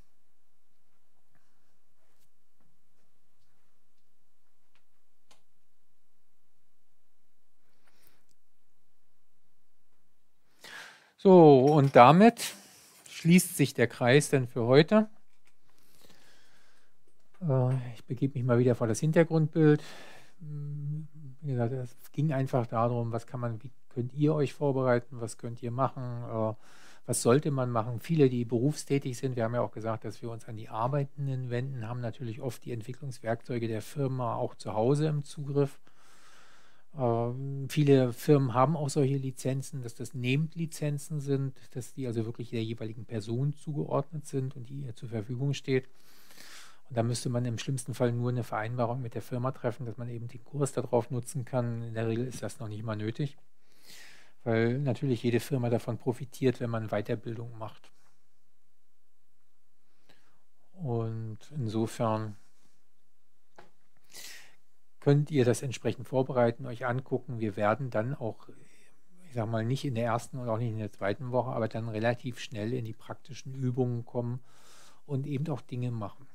Speaker 1: So, und damit schließt sich der Kreis dann für heute. Ich begebe mich mal wieder vor das Hintergrundbild. Wie gesagt, es ging einfach darum, wie könnt ihr euch vorbereiten, was könnt ihr machen, was sollte man machen. Viele, die berufstätig sind, wir haben ja auch gesagt, dass wir uns an die Arbeitenden wenden, haben natürlich oft die Entwicklungswerkzeuge der Firma auch zu Hause im Zugriff. Viele Firmen haben auch solche Lizenzen, dass das Named-Lizenzen sind, dass die also wirklich der jeweiligen Person zugeordnet sind und die ihr zur Verfügung steht. Und da müsste man im schlimmsten Fall nur eine Vereinbarung mit der Firma treffen, dass man eben den Kurs darauf nutzen kann. In der Regel ist das noch nicht mal nötig, weil natürlich jede Firma davon profitiert, wenn man Weiterbildung macht. Und insofern könnt ihr das entsprechend vorbereiten, euch angucken. Wir werden dann auch, ich sage mal, nicht in der ersten oder auch nicht in der zweiten Woche, aber dann relativ schnell in die praktischen Übungen kommen und eben auch Dinge machen,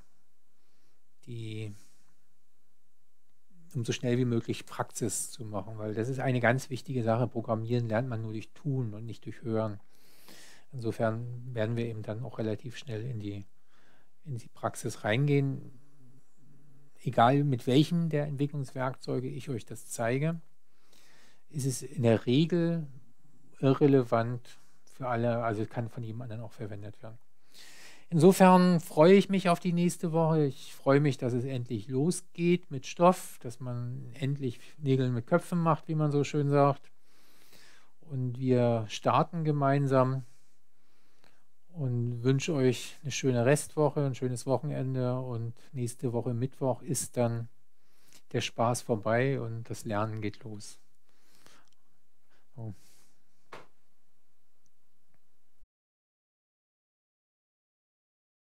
Speaker 1: um so schnell wie möglich Praxis zu machen, weil das ist eine ganz wichtige Sache. Programmieren lernt man nur durch Tun und nicht durch Hören. Insofern werden wir eben dann auch relativ schnell in die Praxis reingehen. Egal mit welchem der Entwicklungswerkzeuge ich euch das zeige, ist es in der Regel irrelevant für alle, also kann von jedem anderen auch verwendet werden. Insofern freue ich mich auf die nächste Woche. Ich freue mich, dass es endlich losgeht mit Stoff, dass man endlich Nägel mit Köpfen macht, wie man so schön sagt. Und wir starten gemeinsam und wünsche euch eine schöne Restwoche, ein schönes Wochenende und nächste Woche Mittwoch ist dann der Spaß vorbei und das Lernen geht los. So.